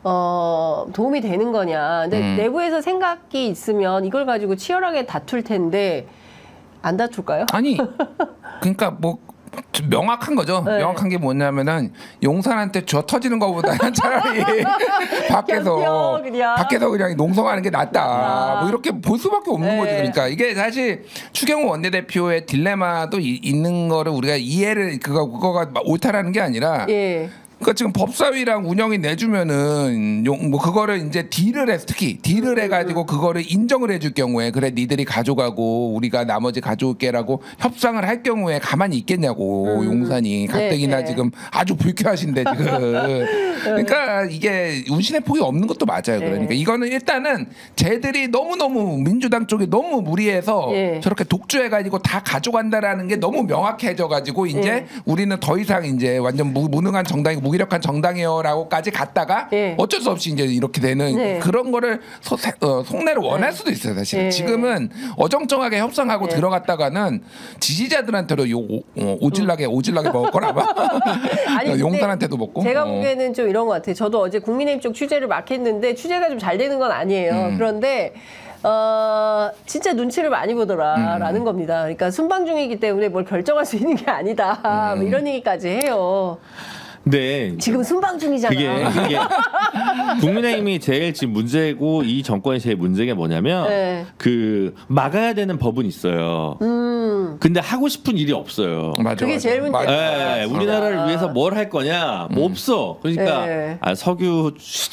어, 도움이 되는 거냐. 근데 음. 내부에서 생각이 있으면 이걸 가지고 치열하게 다툴 텐데. 안 다툴까요? 아니 그러니까 뭐 명확한 거죠. 네. 명확한 게 뭐냐면은 용산한테 쥐어 터지는 것보다는 차라리 밖에서 견뎌, 그냥. 밖에서 그냥 농성하는 게 낫다. 아. 뭐 이렇게 볼 수밖에 없는 네. 거지. 그러니까 이게 사실 추경호 원내대표의 딜레마도 이, 있는 거를 우리가 이해를 그거 그거가 옳다라는 게 아니라. 예. 그러니까 지금 법사위랑 운영이 내주면은 용, 뭐 그거를 이제 딜을 해 특히 딜을 해가지고 그거를 인정을 해줄 경우에 그래 니들이 가져가고 우리가 나머지 가져올게라고 협상을 할 경우에 가만히 있겠냐고 음. 용산이 가뜩이나 네, 네. 지금 아주 불쾌하신데 지금 그러니까 이게 운신의 폭이 없는 것도 맞아요. 그러니까 네. 이거는 일단은 쟤들이 너무 너무 민주당 쪽이 너무 무리해서 네. 저렇게 독주해가지고 다 가져간다라는 게 너무 명확해져가지고 이제 네. 우리는 더 이상 이제 완전 무, 무능한 정당이 무기력한 정당이요라고까지 갔다가 예. 어쩔 수 없이 이제 이렇게 되는 네. 그런 거를 소, 어, 속내를 원할 수도 있어요 사실. 네. 지금은 어정쩡하게 협상하고 네. 들어갔다가는 지지자들한테도 요 오, 어, 오질나게 오질나게 먹을 거라 봐. 아니, 근데 용산한테도 먹고. 제가 어. 보기에는 좀 이런 것 같아요. 저도 어제 국민의힘 쪽 취재를 막 했는데 취재가 좀 잘 되는 건 아니에요. 음. 그런데 어, 진짜 눈치를 많이 보더라라는 음. 겁니다. 그러니까 순방 중이기 때문에 뭘 결정할 수 있는 게 아니다. 음. 뭐 이런 얘기까지 해요. 근데 지금 순방 중이잖아. 그게 이게 국민의힘이 제일 지금 문제고 이 정권이 제일 문제가 뭐냐면 네. 그 막아야 되는 법은 있어요. 음, 근데 하고 싶은 일이 없어요. 맞아, 그게 맞아. 제일 문제야. 맞아. 예, 우리나라를 위해서 뭘 할 거냐? 뭐 없어. 그러니까 네. 아, 석유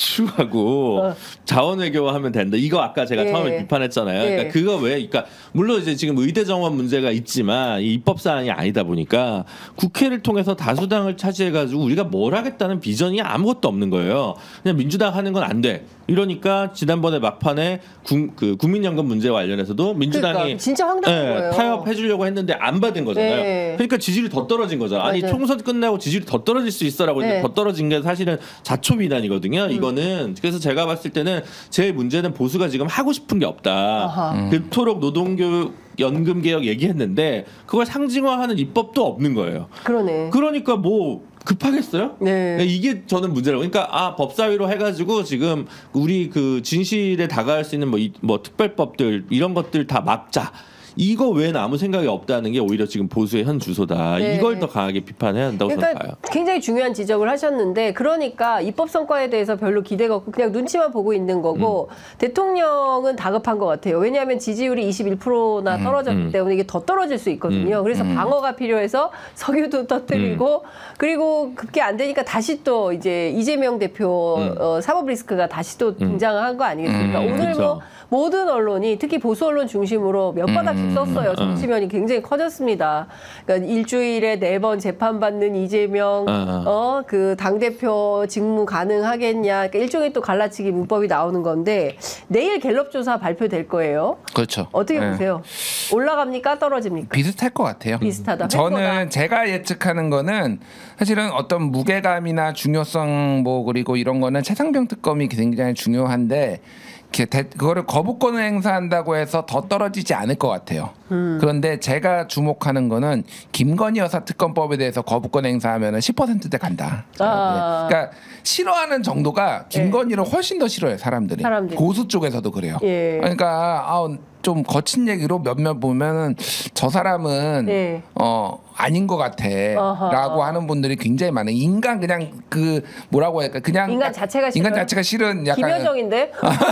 수출하고 어. 자원 외교하면 된다. 이거 아까 제가 예. 처음에 비판했잖아요. 예. 그러니까 그거 왜? 그러니까 물론 이제 지금 의대 정원 문제가 있지만 이 입법 사안이 아니다 보니까 국회를 통해서 다수당을 차지해가지고 우리가 뭘 하겠다는 비전이 아무것도 없는 거예요. 그냥 민주당 하는 건 안 돼. 이러니까 지난번에 막판에 구, 그 국민연금 문제 관련해서도 민주당이 그러니까 진짜 황당한 예, 거예요. 타협해주려고 했는데 안 받은 거잖아요. 네. 그러니까 지지율이 더 떨어진 거잖아. 아니 맞아요. 총선 끝나고 지지율이 더 떨어질 수 있어라고 네. 했는데 더 떨어진 게 사실은 자초비난이거든요. 음. 이거는 그래서 제가 봤을 때는 제일 문제는 보수가 지금 하고 싶은 게 없다. 아하. 그토록 노동교육 연금 개혁 얘기했는데 그걸 상징화하는 입법도 없는 거예요. 그러네. 그러니까 뭐 급하겠어요? 네. 이게 저는 문제라고. 그러니까 아 법사위로 해가지고 지금 우리 그 진실에 다가갈 수 있는 뭐, 이, 뭐 특별법들 이런 것들 다 막자. 이거 외에는 아무 생각이 없다는 게 오히려 지금 보수의 현 주소다. 네. 이걸 더 강하게 비판해야 한다고 그러니까 생각해요. 굉장히 중요한 지적을 하셨는데 그러니까 입법 성과에 대해서 별로 기대가 없고 그냥 눈치만 보고 있는 거고 음. 대통령은 다급한 것 같아요. 왜냐하면 지지율이 이십일 퍼센트나 떨어졌기 음. 때문에 이게 더 떨어질 수 있거든요. 음. 그래서 방어가 필요해서 석유도 터뜨리고 그리고 그게 안 되니까 다시 또 이제 이재명 대표 음. 어, 사법 리스크가 다시 또 등장한 거 아니겠습니까? 음, 오늘 그쵸. 뭐 모든 언론이 특히 보수 언론 중심으로 몇 바닥씩 음, 썼어요. 정치면이 굉장히 커졌습니다. 그러니까 일주일에 네 번 재판받는 이재명, 어, 어, 그 당대표 직무 가능하겠냐. 그러니까 일종의 또 갈라치기 문법이 나오는 건데 내일 갤럽 조사 발표될 거예요. 그렇죠. 어떻게 네. 보세요? 올라갑니까? 떨어집니까? 비슷할 것 같아요. 비슷하다. 저는 횡보다. 제가 예측하는 거는 사실은 어떤 무게감이나 중요성 뭐 그리고 이런 거는 최상병 특검이 굉장히 중요한데 이렇게 대- 그거를 거부권을 행사한다고 해서 더 떨어지지 않을 것 같아요. 음. 그런데 제가 주목하는 거는 김건희 여사 특검법에 대해서 거부권 행사하면 십 퍼센트대 간다. 아. 그러니까 싫어하는 정도가 김건희를 훨씬 더 싫어해요 사람들이. 사람들이. 보수 쪽에서도 그래요. 예. 그러니까 아우 좀 거친 얘기로 몇몇 보면은 저 사람은 네. 어 아닌 것 같아라고 어허. 하는 분들이 굉장히 많아요. 인간 그냥 그 뭐라고 할까 그냥 인간 자체가 인간 싫어요? 자체가 싫은 약간 김여정인데?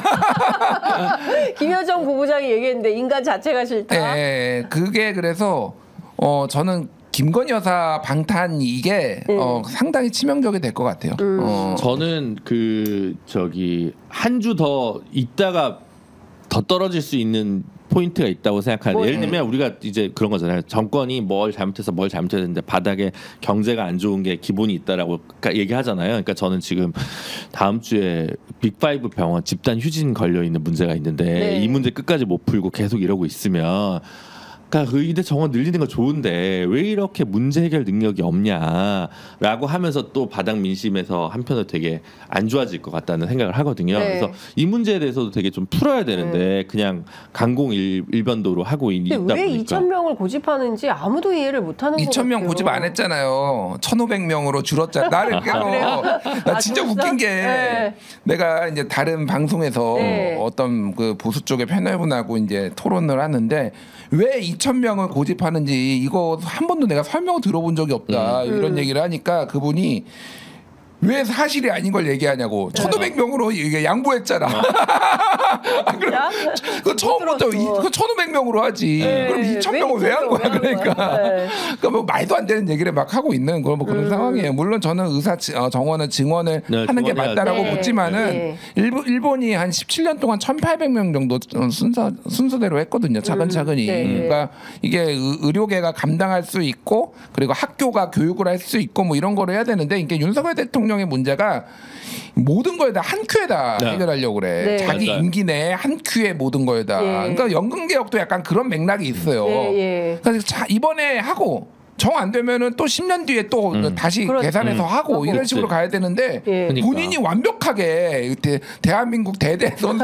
김여정 부부장이 얘기했는데 인간 자체가 싫다. 예, 예, 그게 그래서 어 저는 김건희 여사 방탄 이게 음. 어 상당히 치명적이 될 것 같아요. 어. 저는 그 저기 한 주 더 있다가 더 떨어질 수 있는 포인트가 있다고 생각하는데 뭐예요? 예를 들면 우리가 이제 그런 거잖아요. 정권이 뭘 잘못해서 뭘 잘못했는데 바닥에 경제가 안 좋은 게 기본이 있다라고 얘기하잖아요. 그러니까 저는 지금 다음 주에 빅파이브 병원 집단 휴진 걸려 있는 문제가 있는데 네. 이 문제 끝까지 못 풀고 계속 이러고 있으면 그러니까 의대 정원 늘리는 거 좋은데 왜 이렇게 문제 해결 능력이 없냐라고 하면서 또 바닥 민심에서 한편으로 되게 안 좋아질 것 같다는 생각을 하거든요. 네. 그래서 이 문제에 대해서도 되게 좀 풀어야 되는데 그냥 강공 일, 일변도로 하고 있다 근데 왜 보니까 이천 명을 고집하는지 아무도 이해를 못하는 것 같아요. 이천 명 고집 안 했잖아요. 천오백 명으로 줄었잖아. 나를 깨워. 그래요? 나 아, 진짜 줄었어? 웃긴 게 네. 내가 이제 다른 방송에서 네. 어떤 그 보수 쪽의 패널분하고 이제 토론을 하는데 왜 이천 명을 고집하는지 이거 한 번도 내가 설명을 들어본 적이 없다. 음. 이런 얘기를 하니까 그분이 왜 사실이 아닌 걸 얘기하냐고. 천오백 명으로 이게 양보했잖아. 아, 그럼 그 처음부터 이- 그 천오백 명으로 하지. 네, 그럼 이천 명을 왜 한 거야? 그러니까. 네. 그러니까 뭐 말도 안 되는 얘기를 막 하고 있는 그런 뭐 그런 음. 상황이에요. 물론 저는 의사 지- 어, 정원은 증언을 네, 하는 게 증언해야죠. 맞다라고 네, 묻지만은 네. 일본 일본이 한 십칠 년 동안 천팔백 명 정도 어, 순서 순서대로 했거든요. 차근차근히. 네. 그러니까 이게 의- 의료계가 감당할 수 있고 그리고 학교가 교육을 할 수 있고 뭐 이런 거를 해야 되는데 이게 윤석열 대통령의 문제가 모든 걸 다 한 큐에다 네. 해결하려고 그래. 네. 자기 맞아요. 임기 내에 한 큐에 모든 거에다. 예. 그러니까 연금 개혁도 약간 그런 맥락이 있어요. 예, 예. 그래서 자, 이번에 하고 정 안 되면은 또 십 년 뒤에 또 다시 그렇죠. 계산해서 하고 하고. 이런 식으로 그치. 가야 되는데 예. 그러니까. 본인이 완벽하게 대, 대한민국 대대손손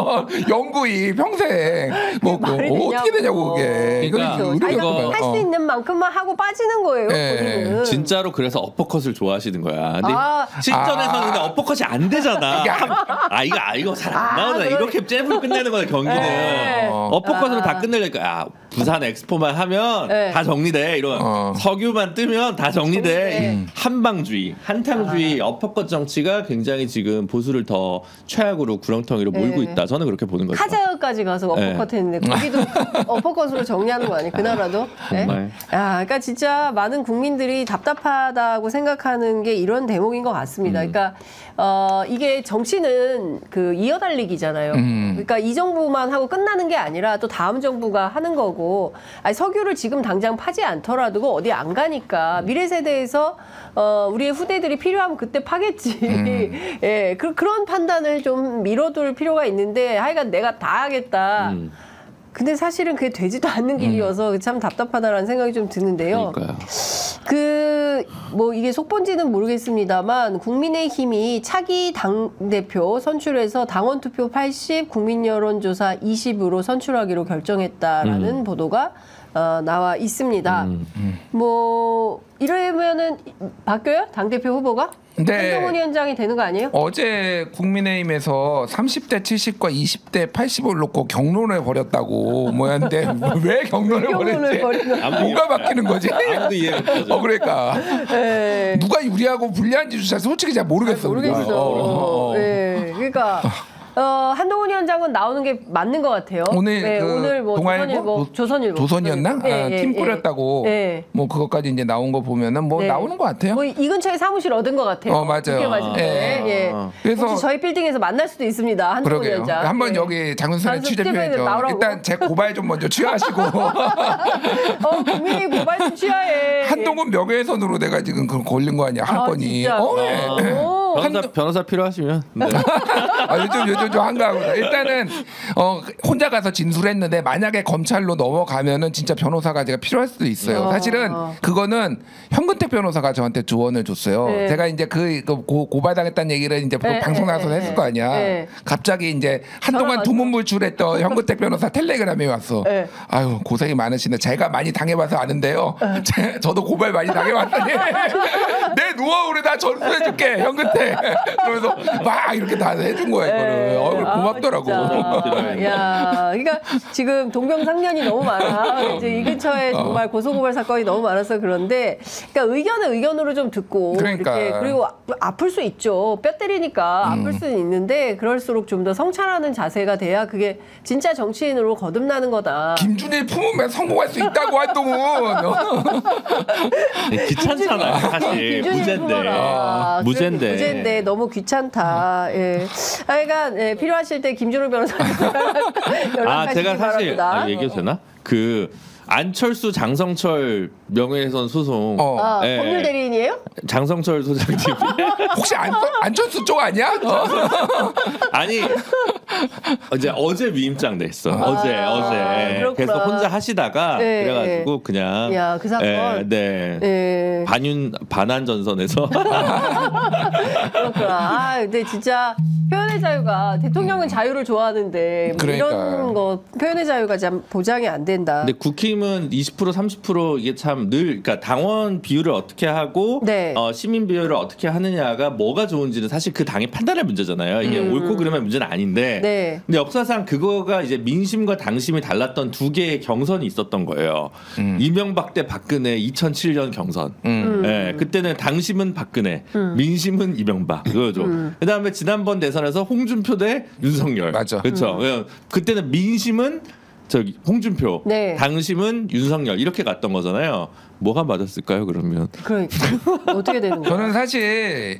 연구이 평생 뭐 그, 말이 어, 어떻게 되냐고 그게. 그러니까 이건 그렇죠. 의료계가 이거- 할 수 어. 있는 만큼만 하고 빠지는 거예요. 네. 본인은. 진짜로 그래서 어퍼컷을 좋아하시는 거야. 근데 아. 실전에서는 아. 근데 어퍼컷이 안 되잖아. 아 이거 아 이거 잘 안 아, 나오잖아. 그러네. 이렇게 잽으로 끝내는 거야 경기는. 네. 어퍼컷으로 아. 다 끝내려니까 야 부산 엑스포만 하면 네. 다 정리돼. 이런 어. 석유만 뜨면 다 정리돼. 정리돼. 이 한방주의, 한탕주의, 어퍼컷 정치가 굉장히 지금 보수를 더 최악으로 구렁텅이로 몰고 네. 있다. 저는 그렇게 보는 거죠. 카자흐까지 가서 어퍼컷 네. 했는데 거기도 어퍼컷으로 정리하는 거 아니에요? 그 나라도? 네? 정말. 야, 그러니까 진짜 많은 국민들이 답답하다고 생각하는 게 이런 대목인 것 같습니다. 음. 그러니까 어, 이게 정치는 그 이어달리기잖아요. 음. 그러니까 이 정부만 하고 끝나는 게 아니라 또 다음 정부가 하는 거고, 아니, 석유를 지금 당장 파지 않더라도 그거 어디 안 가니까 미래 세대에서 어, 우리의 후대들이 필요하면 그때 파겠지. 예, 그, 그런 판단을 좀 미뤄둘 필요가 있는데, 하여간 내가 다 하겠다. 음. 근데 사실은 그게 되지도 않는 길이어서 참 답답하다라는 생각이 좀 드는데요. 그러니까요. 그 뭐 이게 속본지는 모르겠습니다만 국민의힘이 차기 당 대표 선출해서 당원 투표 팔십, 국민 여론조사 이십으로 선출하기로 결정했다라는 음. 보도가 어, 나와 있습니다. 음. 뭐 이러면은 바뀌어요? 당 대표 후보가? 네. 한동훈 위원장이 되는 거 아니에요? 어제 국민의힘에서 삼십 대 칠십과 이십 대 팔십을 놓고 경론을 벌였다고 뭐였는데 왜 경론을 경론을 벌였지? 벌이는 아무 뭐가 바뀌는 거지? 아무도 이해 못하죠. 어 그러니까 네. 누가 유리하고 불리한지 잘 솔직히 잘 모르겠어. 우리가. 모르겠어. 어, 어, 어. 네, 그러니까 어, 한동훈 위원장은 나오는 게 맞는 것 같아요. 오늘 네, 그 오늘 뭐 동아일보? 조선일보, 조선일보, 조선이었나? 예, 아, 예, 팀 예. 꾸렸다고. 예. 뭐 그것까지 이제 나온 거 보면은 뭐 네. 나오는 것 같아요. 뭐 이 근처에 사무실 얻은 것 같아요. 어, 맞아요. 국회 맞은편에. 예. 예. 그래서- 혹시 저희 빌딩에서 만날 수도 있습니다. 한동훈 그러게요. 위원장. 한번 예. 여기 장윤선에 장윤선 취재해야죠. 취재해서 나오라고? 일단 제 고발 좀 먼저 취하하시고 어, 국민의 고발 좀 취하해. 한동훈 명예훼손으로 내가 지금 그 걸린 거 아니야 한 아, 건이. 진짜? 어, 네. 오. 변호사, 변호사 필요하시면 네. 아, 요즘 요즘 좀 한가하구나. 일단은 어, 혼자 가서 진술했는데 만약에 검찰로 넘어가면은 진짜 변호사가 제가 필요할 수도 있어요. 아. 사실은 그거는 현근택 변호사가 저한테 조언을 줬어요. 네. 제가 이제 그, 그 고, 고발당했다는 얘기를 이제 네, 방송 네, 나와서 네, 했을 거 아니야. 네. 갑자기 이제 한동안 전화 두문불출했던 현근택 변호사 텔레그램이 왔어. 네. 아유 고생이 많으시네. 제가 많이 당해봐서 아는데요. 제, 저도 고발 많이 당해봤더니 내 노하우를 다 전수해줄게 현근택. 그러면서 막 이렇게 다 해준 거야 이거를. 어, 고맙더라고. 아, 진짜. 야, 그러니까 지금 동병상련이 너무 많아. 이제 이 근처에 어. 정말 고소고발 사건이 너무 많아서 그런데, 그러니까 의견은 의견으로 좀 듣고 그러니까. 이렇게 그리고 아- 아플 수 있죠. 뼈 때리니까 아플 수는 있는데 그럴수록 좀 더 성찰하는 자세가 돼야 그게 진짜 정치인으로 거듭나는 거다. 김준일 품으면 성공할 수 있다고 한동훈. 네, 귀찮잖아요 사실 기준이 무죄인데 그거라. 무죄인데 무죄인데 너무 귀찮다. 예. 하여간 예, 필요하실 때 김준호 변호사님 연락하시기 아 제가 사실 바랍니다. 아, 얘기해도 되나? 그 안철수 장성철 명예훼손 소송 어. 아, 예, 법률 대리인이에요? 장성철 소장님 혹시 안, 안철수 쪽 아니야? 어. 아니 어제 어제 위임장 냈어 어제 어제 아, 그렇구나. 계속 혼자 하시다가 네, 그래가지고 그냥 야, 그 사건. 예, 네 예. 반윤 반환 전선에서 그렇구나. 아, 근데 진짜 표현의 자유가 대통령은 자유를 좋아하는데 뭐 그러니까. 이런 거 표현의 자유가 참 보장이 안 된다. 근데 국힘은 이십 퍼센트 삼십 퍼센트 이게 참 늘 그러니까 당원 비율을 어떻게 하고 네. 어, 시민 비율을 어떻게 하느냐가 뭐가 좋은지는 사실 그 당이 판단할 문제잖아요. 이게 음. 옳고 그름의 문제는 아닌데. 네. 근데 역사상 그거가 이제 민심과 당심이 달랐던 두 개의 경선이 있었던 거예요. 음. 이명박 대 박근혜 이천칠 년 경선. 음. 예, 그때는 당심은 박근혜, 음. 민심은 이명박 그거죠. 음. 그다음에 지난번 대선에서 홍준표 대 윤석열. 맞아. 그렇죠. 예, 그때는 민심은 저기 홍준표, 네. 당심은 윤석열 이렇게 갔던 거잖아요. 뭐가 맞았을까요? 그러면 그러니까 어떻게 되는 거예요? 저는 사실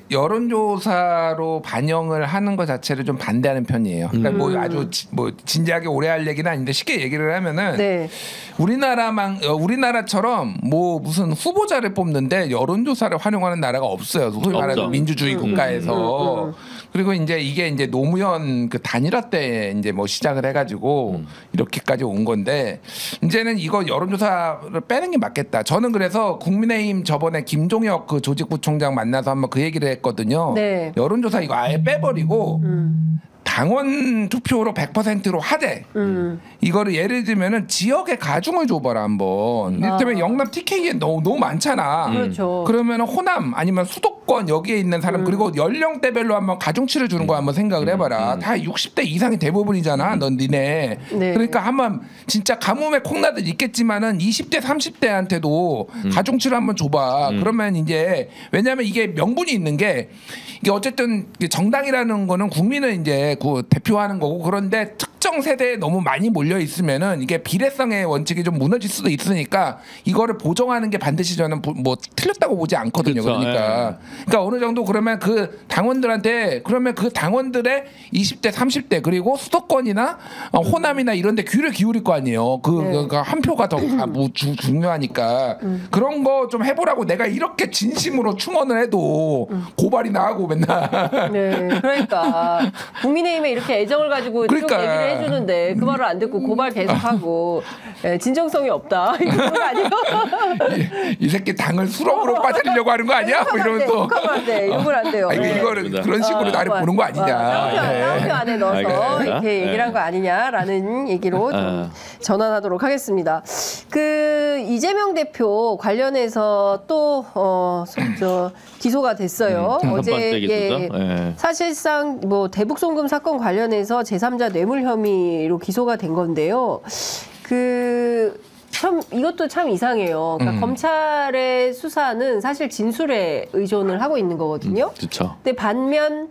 여론조사로 반영을 하는 것 자체를 좀 반대하는 편이에요. 그러니까 음. 뭐 아주 지- 뭐 진지하게 오래 할 얘기는 아닌데 쉽게 얘기를 하면은 네. 우리나라만 어, 우리나라처럼 뭐 무슨 후보자를 뽑는데 여론조사를 활용하는 나라가 없어요. 소위 말하는 없죠. 민주주의 국가에서. 음, 음, 음. 그리고 이제 이게 이제 노무현 그 단일화 때 이제 뭐 시작을 해가지고 음. 이렇게까지 온 건데 이제는 이거 여론조사를 빼는 게 맞겠다. 저는 그래서 국민의힘 저번에 김종혁 그 조직부총장 만나서 한번 그 얘기를 했거든요. 네. 여론조사 이거 아예 빼버리고 음. 당원 투표로 백 퍼센트로 하되 음. 이거를 예를 들면은 지역에 가중을 줘봐라 한번. 이를테면 아. 영남 티케이에 너무 너무 많잖아. 그렇죠. 그러면 호남 아니면 수도권 여기에 있는 사람 음. 그리고 연령대별로 한번 가중치를 주는 거 한번 생각을 해봐라. 다 육십 대 이상이 대부분이잖아. 넌 니네. 네. 그러니까 한번 진짜 가뭄에 콩나듯 있겠지만은 이십 대 삼십 대한테도 가중치를 한번 줘봐. 그러면 이제 왜냐하면 이게 명분이 있는 게 이게 어쨌든 정당이라는 거는 국민을 이제 그 대표하는 거고 그런데 특정 세대에 너무 많이 몰려 있으면은 이게 비례성의 원칙이 좀 무너질 수도 있으니까 이거를 보정하는 게 반드시 저는 보- 뭐 틀렸다고 보지 않거든요. 그렇죠. 그러니까 그러니까 어느 정도 그러면 그 당원들한테 그러면 그 당원들의 이십 대 삼십 대 그리고 수도권이나 어, 호남이나 이런 데 귀를 기울일 거 아니에요. 그, 네. 그, 그 한 표가 더 아, 뭐 주- 중요하니까 그런 거 좀 해보라고 내가 이렇게 진심으로 충원을 해도 고발이 나하고 맨날 네, 그러니까 국민의힘에 이렇게 애정을 가지고 쭉 그러니까. 얘기를 해주는데 그 말을 안 듣고 고발 계속하고 예, 진정성이 없다 이런 거 아니에요? 이, 이 새끼 당을 수렁으로 빠뜨리려고 하는 거 아니야? 뭐 이러면 또 욕하면 안 돼, 욕을 안 돼요. 아니, 네. 이거를 그런 식으로 나를 어, 보는 거 어, 아니냐? 따옴표, 예. 따옴표 안에 넣어서 알겠습니다. 이렇게 얘기를 네. 한 거 아니냐라는 얘기로 좀 아. 전환하도록 하겠습니다. 그 이재명 대표 관련해서 또 어, 저 기소가 됐어요. 음, 첫 어제 번째 기소죠. 예. 사실상 뭐 대북 송금 사건 관련해서 제삼자 뇌물 혐의로 기소가 된 건데요. 그 참 이것도 참 이상해요. 그러니까 음. 검찰의 수사는 사실 진술에 의존을 하고 있는 거거든요. 그렇죠. 근데 반면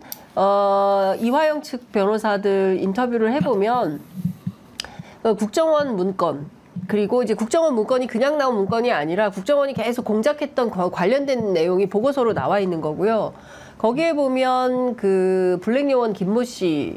어, 이화영 측 변호사들 인터뷰를 해보면 어, 국정원 문건 그리고 이제 국정원 문건이 그냥 나온 문건이 아니라 국정원이 계속 공작했던 거- 관련된 내용이 보고서로 나와 있는 거고요. 거기에 보면 그 블랙요원 김모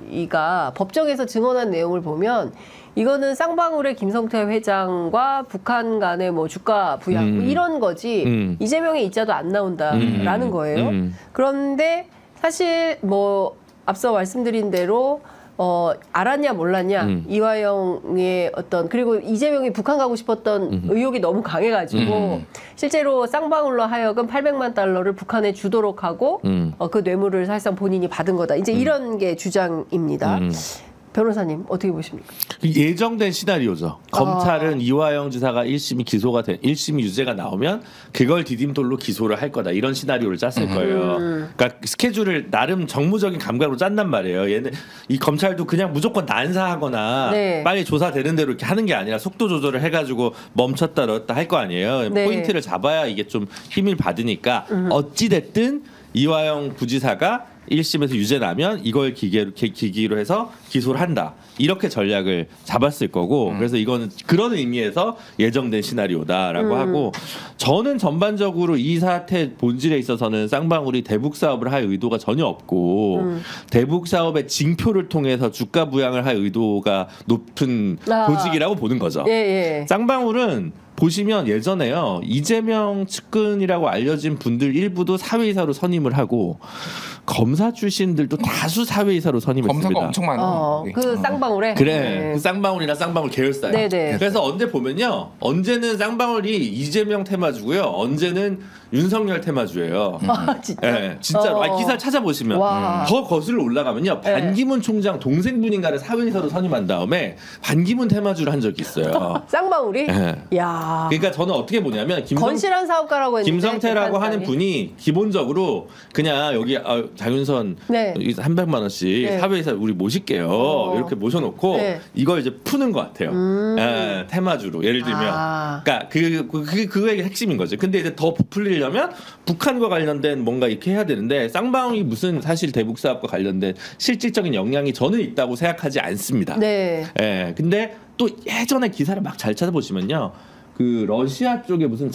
씨가 법정에서 증언한 내용을 보면 이거는 쌍방울의 김성태 회장과 북한 간의 뭐 주가 부양 뭐 음. 이런 거지 음. 이재명의 이자도 안 나온다라는 음. 거예요. 음. 그런데 사실 뭐 앞서 말씀드린 대로 어 알았냐 몰랐냐 음. 이화영의 어떤 그리고 이재명이 북한 가고 싶었던 의혹이 너무 강해가지고 음. 실제로 쌍방울로 하여금 팔백만 달러를 북한에 주도록 하고 음. 어, 그 뇌물을 사실상 본인이 받은 거다. 이제 이런 게 주장입니다. 음. 변호사님 어떻게 보십니까? 예정된 시나리오죠. 검찰은 이화영 지사가 일 심이 기소가 된 일 심이 유죄가 나오면 그걸 디딤돌로 기소를 할 거다. 이런 시나리오를 짰을 거예요. 그러니까 스케줄을 나름 정무적인 감각으로 짠단 말이에요. 얘는 이 검찰도 그냥 무조건 난사하거나 네. 빨리 조사되는 대로 이렇게 하는 게 아니라 속도 조절을 해가지고 멈췄다 넣었다 할 거 아니에요. 네. 포인트를 잡아야 이게 좀 힘을 받으니까 어찌 됐든 이화영 부지사가 일 심에서 유죄 나면 이걸 기계로, 기- 기기로 해서 기소를 한다. 이렇게 전략을 잡았을 거고 그래서 이거는 그런 의미에서 예정된 시나리오다라고 하고 저는 전반적으로 이 사태 본질에 있어서는 쌍방울이 대북 사업을 할 의도가 전혀 없고 대북 사업의 징표를 통해서 주가 부양을 할 의도가 높은 아. 조직이라고 보는 거죠. 예, 예. 쌍방울은 보시면 예전에요 이재명 측근이라고 알려진 분들 일부도 사회이사로 선임을 하고 검사 출신들도 다수 사회이사로 선임했습니다. 검사가 엄청 많아. 어, 그 쌍방울에 그래 네. 그 쌍방울이나 쌍방울 계열사예요. 네네. 그래서 언제 보면요 언제는 쌍방울이 이재명 테마주고요 언제는 윤석열 테마주예요. 아, 진짜. 예, 진짜로. 어. 아, 기사를 찾아보시면 와. 더 거슬러 올라가면요. 네. 반기문 총장 동생분인가를 사회이사로 선임한 다음에 반기문 테마주를 한 적이 있어요. 쌍방울이? 네. 야. 그러니까 저는 어떻게 보냐면 김성, 건실한 사업가라고 했는데 김성태라고 하는 재판장이. 분이 기본적으로 그냥 여기 아, 장윤선 네. 삼백만 원씩 네. 사회이사 우리 모실게요. 어. 이렇게 모셔놓고 네. 이걸 이제 푸는 것 같아요. 음. 예, 테마주로 예를 들면, 아. 그러니까 그, 그, 그 그게 핵심인 거죠. 근데 이제 더 부풀리려면 북한과 관련된 뭔가 이렇게 해야 되는데 쌍방울이 무슨 사실 대북 사업과 관련된 실질적인 영향이 저는 있다고 생각하지 않습니다. 네. 예, 근데 또 예전에 기사를 막 잘 찾아보시면요, 그 러시아 쪽에 무슨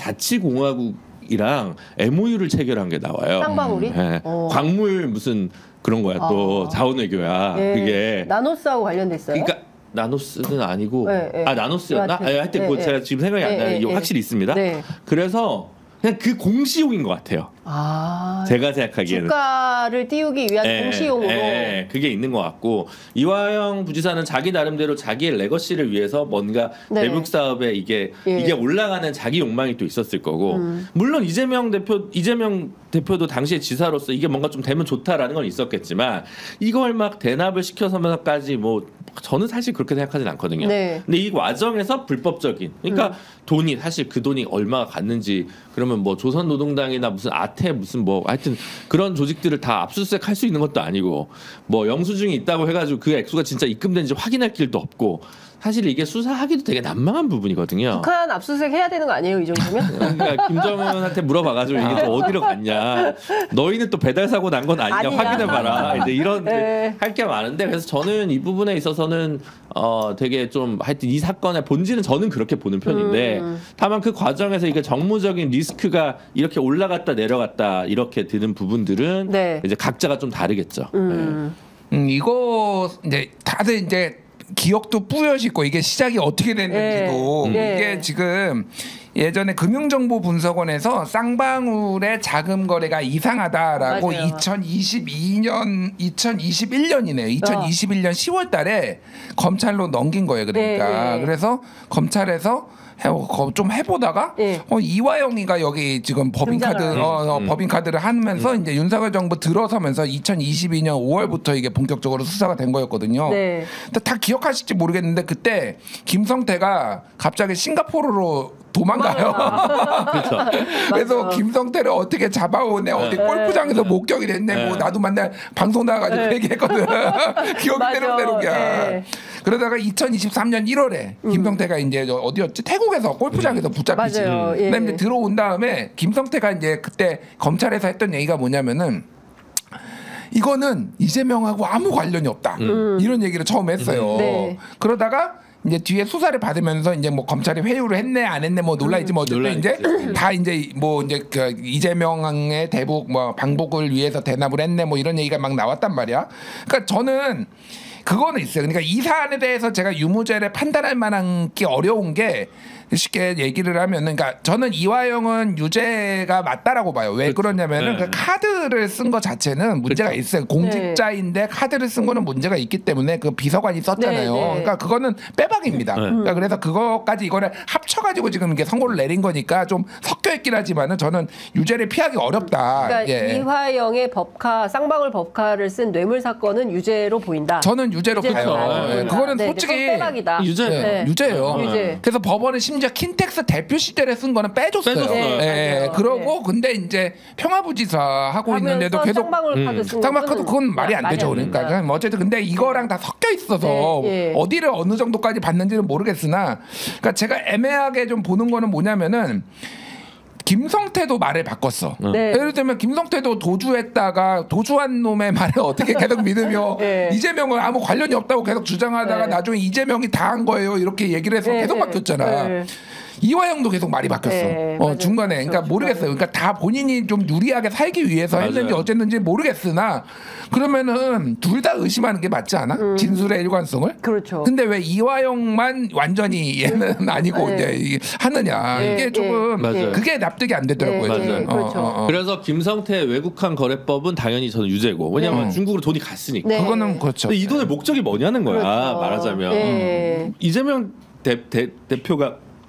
자치공화국이랑 엠오유를 체결한 게 나와요. 쌍방울이? 예, 어. 광물 무슨 그런 거야 또 아. 자원외교야 예. 그게. 나노스하고 관련돼 있어요? 그러니까 나노스는 아니고 네, 네. 아 나노스였나? 여하튼, 아, 하여튼 네, 뭐 네. 제가 지금 생각이 안 네, 나는데 네, 이게 네. 확실히 있습니다. 네. 그래서 그냥 그 공시용인 것 같아요. 아. 제가 생각하기에는. 주가를 띄우기 위한 예, 공시용으로. 예, 그게 있는 것 같고 이화영 부지사는 자기 나름대로 자기의 레거시를 위해서 뭔가 네. 대북 사업에 이게 예. 이게 올라가는 자기 욕망이 또 있었을 거고 음. 물론 이재명 대표 이재명 대표도 당시에 지사로서 이게 뭔가 좀 되면 좋다라는 건 있었겠지만 이걸 막 대납을 시켜서까지 뭐 저는 사실 그렇게 생각하진 않거든요. 네. 근데 이 과정에서 불법적인 그러니까 음. 돈이 사실 그 돈이 얼마가 갔는지 그러면 뭐 조선노동당이나 무슨 아태 무슨 뭐 하여튼 그런 조직들을 다 압수수색 할 수 있는 것도 아니고 뭐 영수증이 있다고 해가지고 그 액수가 진짜 입금된지 확인할 길도 없고 사실 이게 수사하기도 되게 난망한 부분이거든요. 북한 압수수색 해야 되는 거 아니에요, 이 정도면? 그러니까 김정은한테 물어봐가지고 이게 또 어디로 갔냐, 너희는 또 배달 사고 난 건 아니냐, 아니냐. 확인해봐라. 이제 이런 네. 할 게 많은데 그래서 저는 이 부분에 있어서는 어 되게 좀 하여튼 이 사건의 본질은 저는 그렇게 보는 편인데 음. 다만 그 과정에서 이게 정무적인 리스크가 이렇게 올라갔다 내려갔다 이렇게 드는 부분들은 네. 이제 각자가 좀 다르겠죠. 음. 음, 이거 이제 다들 이제 기억도 뿌여있고 이게 시작이 어떻게 됐는지도 네. 이게 네. 지금 예전에 금융정보분석원에서 쌍방울의 자금 거래가 이상하다라고 맞아요. 이천이십이 년, 이천이십일 년이네요. 이천이십일 년 시월 달에 검찰로 넘긴 거예요. 그러니까 네, 네. 그래서 검찰에서 해- 거- 좀 해보다가 네. 어, 이화영이가 여기 지금 법인카드 등장을 어, 어, 음. 법인카드를 하면서 이제 윤석열 정부 들어서면서 이천이십이 년 오월부터 이게 본격적으로 수사가 된 거였거든요. 네. 근데 다 기억하실지 모르겠는데 그때 김성태가 갑자기 싱가포르로 도망가요. 그렇죠. 그래서 맞아. 김성태를 어떻게 잡아오네 어디 골프장에서 목격이 됐네 뭐 네. 나도 만날 방송 나가가지고 네. 얘기했거든. 기억이 맞아. 대롱대롱이야. 네. 그러다가 이천이십삼 년 일월에 김성태가 이제 저 어디였지 태국에서 골프장에서 붙잡히지. 맞아요. 예. 그다음에 이제 들어온 다음에 김성태가 이제 그때 검찰에서 했던 얘기가 뭐냐면은 이거는 이재명하고 아무 관련이 없다. 이런 얘기를 처음 했어요. 네. 그러다가 이제 뒤에 수사를 받으면서 이제 뭐 검찰이 회유를 했네 안 했네 뭐 논란이지 뭐 어쨌든 논란이 이제 있지. 다 이제 뭐 이제 그 이재명의 대북 뭐 방북을 위해서 대납을 했네 뭐 이런 얘기가 막 나왔단 말이야. 그러니까 저는 그거는 있어요. 그러니까 이 사안에 대해서 제가 유무죄를 판단할 만한 게 어려운 게 쉽게 얘기를 하면은 그러니까 저는 이화영은 유죄가 맞다라고 봐요. 왜 그러냐면은 네. 그 카드를 쓴 거 자체는 문제가 그렇죠. 있어요. 공직자인데 카드를 쓴 거는 문제가 있기 때문에 그 비서관이 썼잖아요. 네, 네. 그러니까 그거는 빼박입니다. 네. 그러니까 그래서 그거까지 이거를 합쳐가지고 지금 이게 선고를 내린 거니까 좀 섞여 있긴 하지만은 저는 유죄를 피하기 어렵다. 그러니까 예. 이화영의 법카, 쌍방울 법카를 쓴 뇌물 사건은 유죄로 보인다. 저는 유죄로 유죄로 가요. 나는 예. 보인다. 그거는 네, 솔직히 그건 빼박이다. 유죄. 예, 네. 유죄예요. 유죄. 그래서 법원은 심지어 킨텍스 대표 시절에 쓴 거는 빼줬어요. 빼줬어요. 예, 맞아요. 그러고 근데 이제 평화부지사 하고 있는데도 하면서 계속 쌍방울 카드 쓴 쌍방 카드 것은 그건 말이 안 되죠. 안 그러니까 된다. 그냥 뭐 어쨌든 근데 이거랑 다 섞여 있어서 네, 예. 어디를 어느 정도까지 받는지는 모르겠으나 그러니까 제가 애매하게 좀 보는 거는 뭐냐면은 김성태도 말을 바꿨어. 네. 예를 들면 김성태도 도주했다가 도주한 놈의 말을 어떻게 계속 믿으며 네. 이재명은 아무 관련이 없다고 계속 주장하다가 네. 나중에 이재명이 다 한 거예요 이렇게 얘기를 해서 네, 계속 네. 바뀌었잖아. 네. 이화영도 계속 말이 바뀌었어. 네, 어, 맞아요. 중간에 그러니까 그렇죠, 모르겠어요. 그러니까 다 본인이 좀 유리하게 살기 위해서 맞아요. 했는지 어쨌는지 모르겠으나 그러면은 둘 다 의심하는 게 맞지 않아? 진술의 일관성을? 음. 그렇죠. 근데 왜 이화영만 완전히 얘는 아니고 네. 이제 이게 하느냐 네, 이게 네. 조금 맞아요. 그게 납득이 안 되더라고요. 네, 저는. 네, 그렇죠. 어, 어, 어. 그래서 김성태 외국한 거래법은 당연히 저는 유죄고 왜냐면 음. 중국으로 돈이 갔으니까. 네. 그거는 그렇죠. 근데 이 돈의 목적이 뭐냐는 거야 그렇죠. 말하자면 네. 이재명 대, 대, 대표가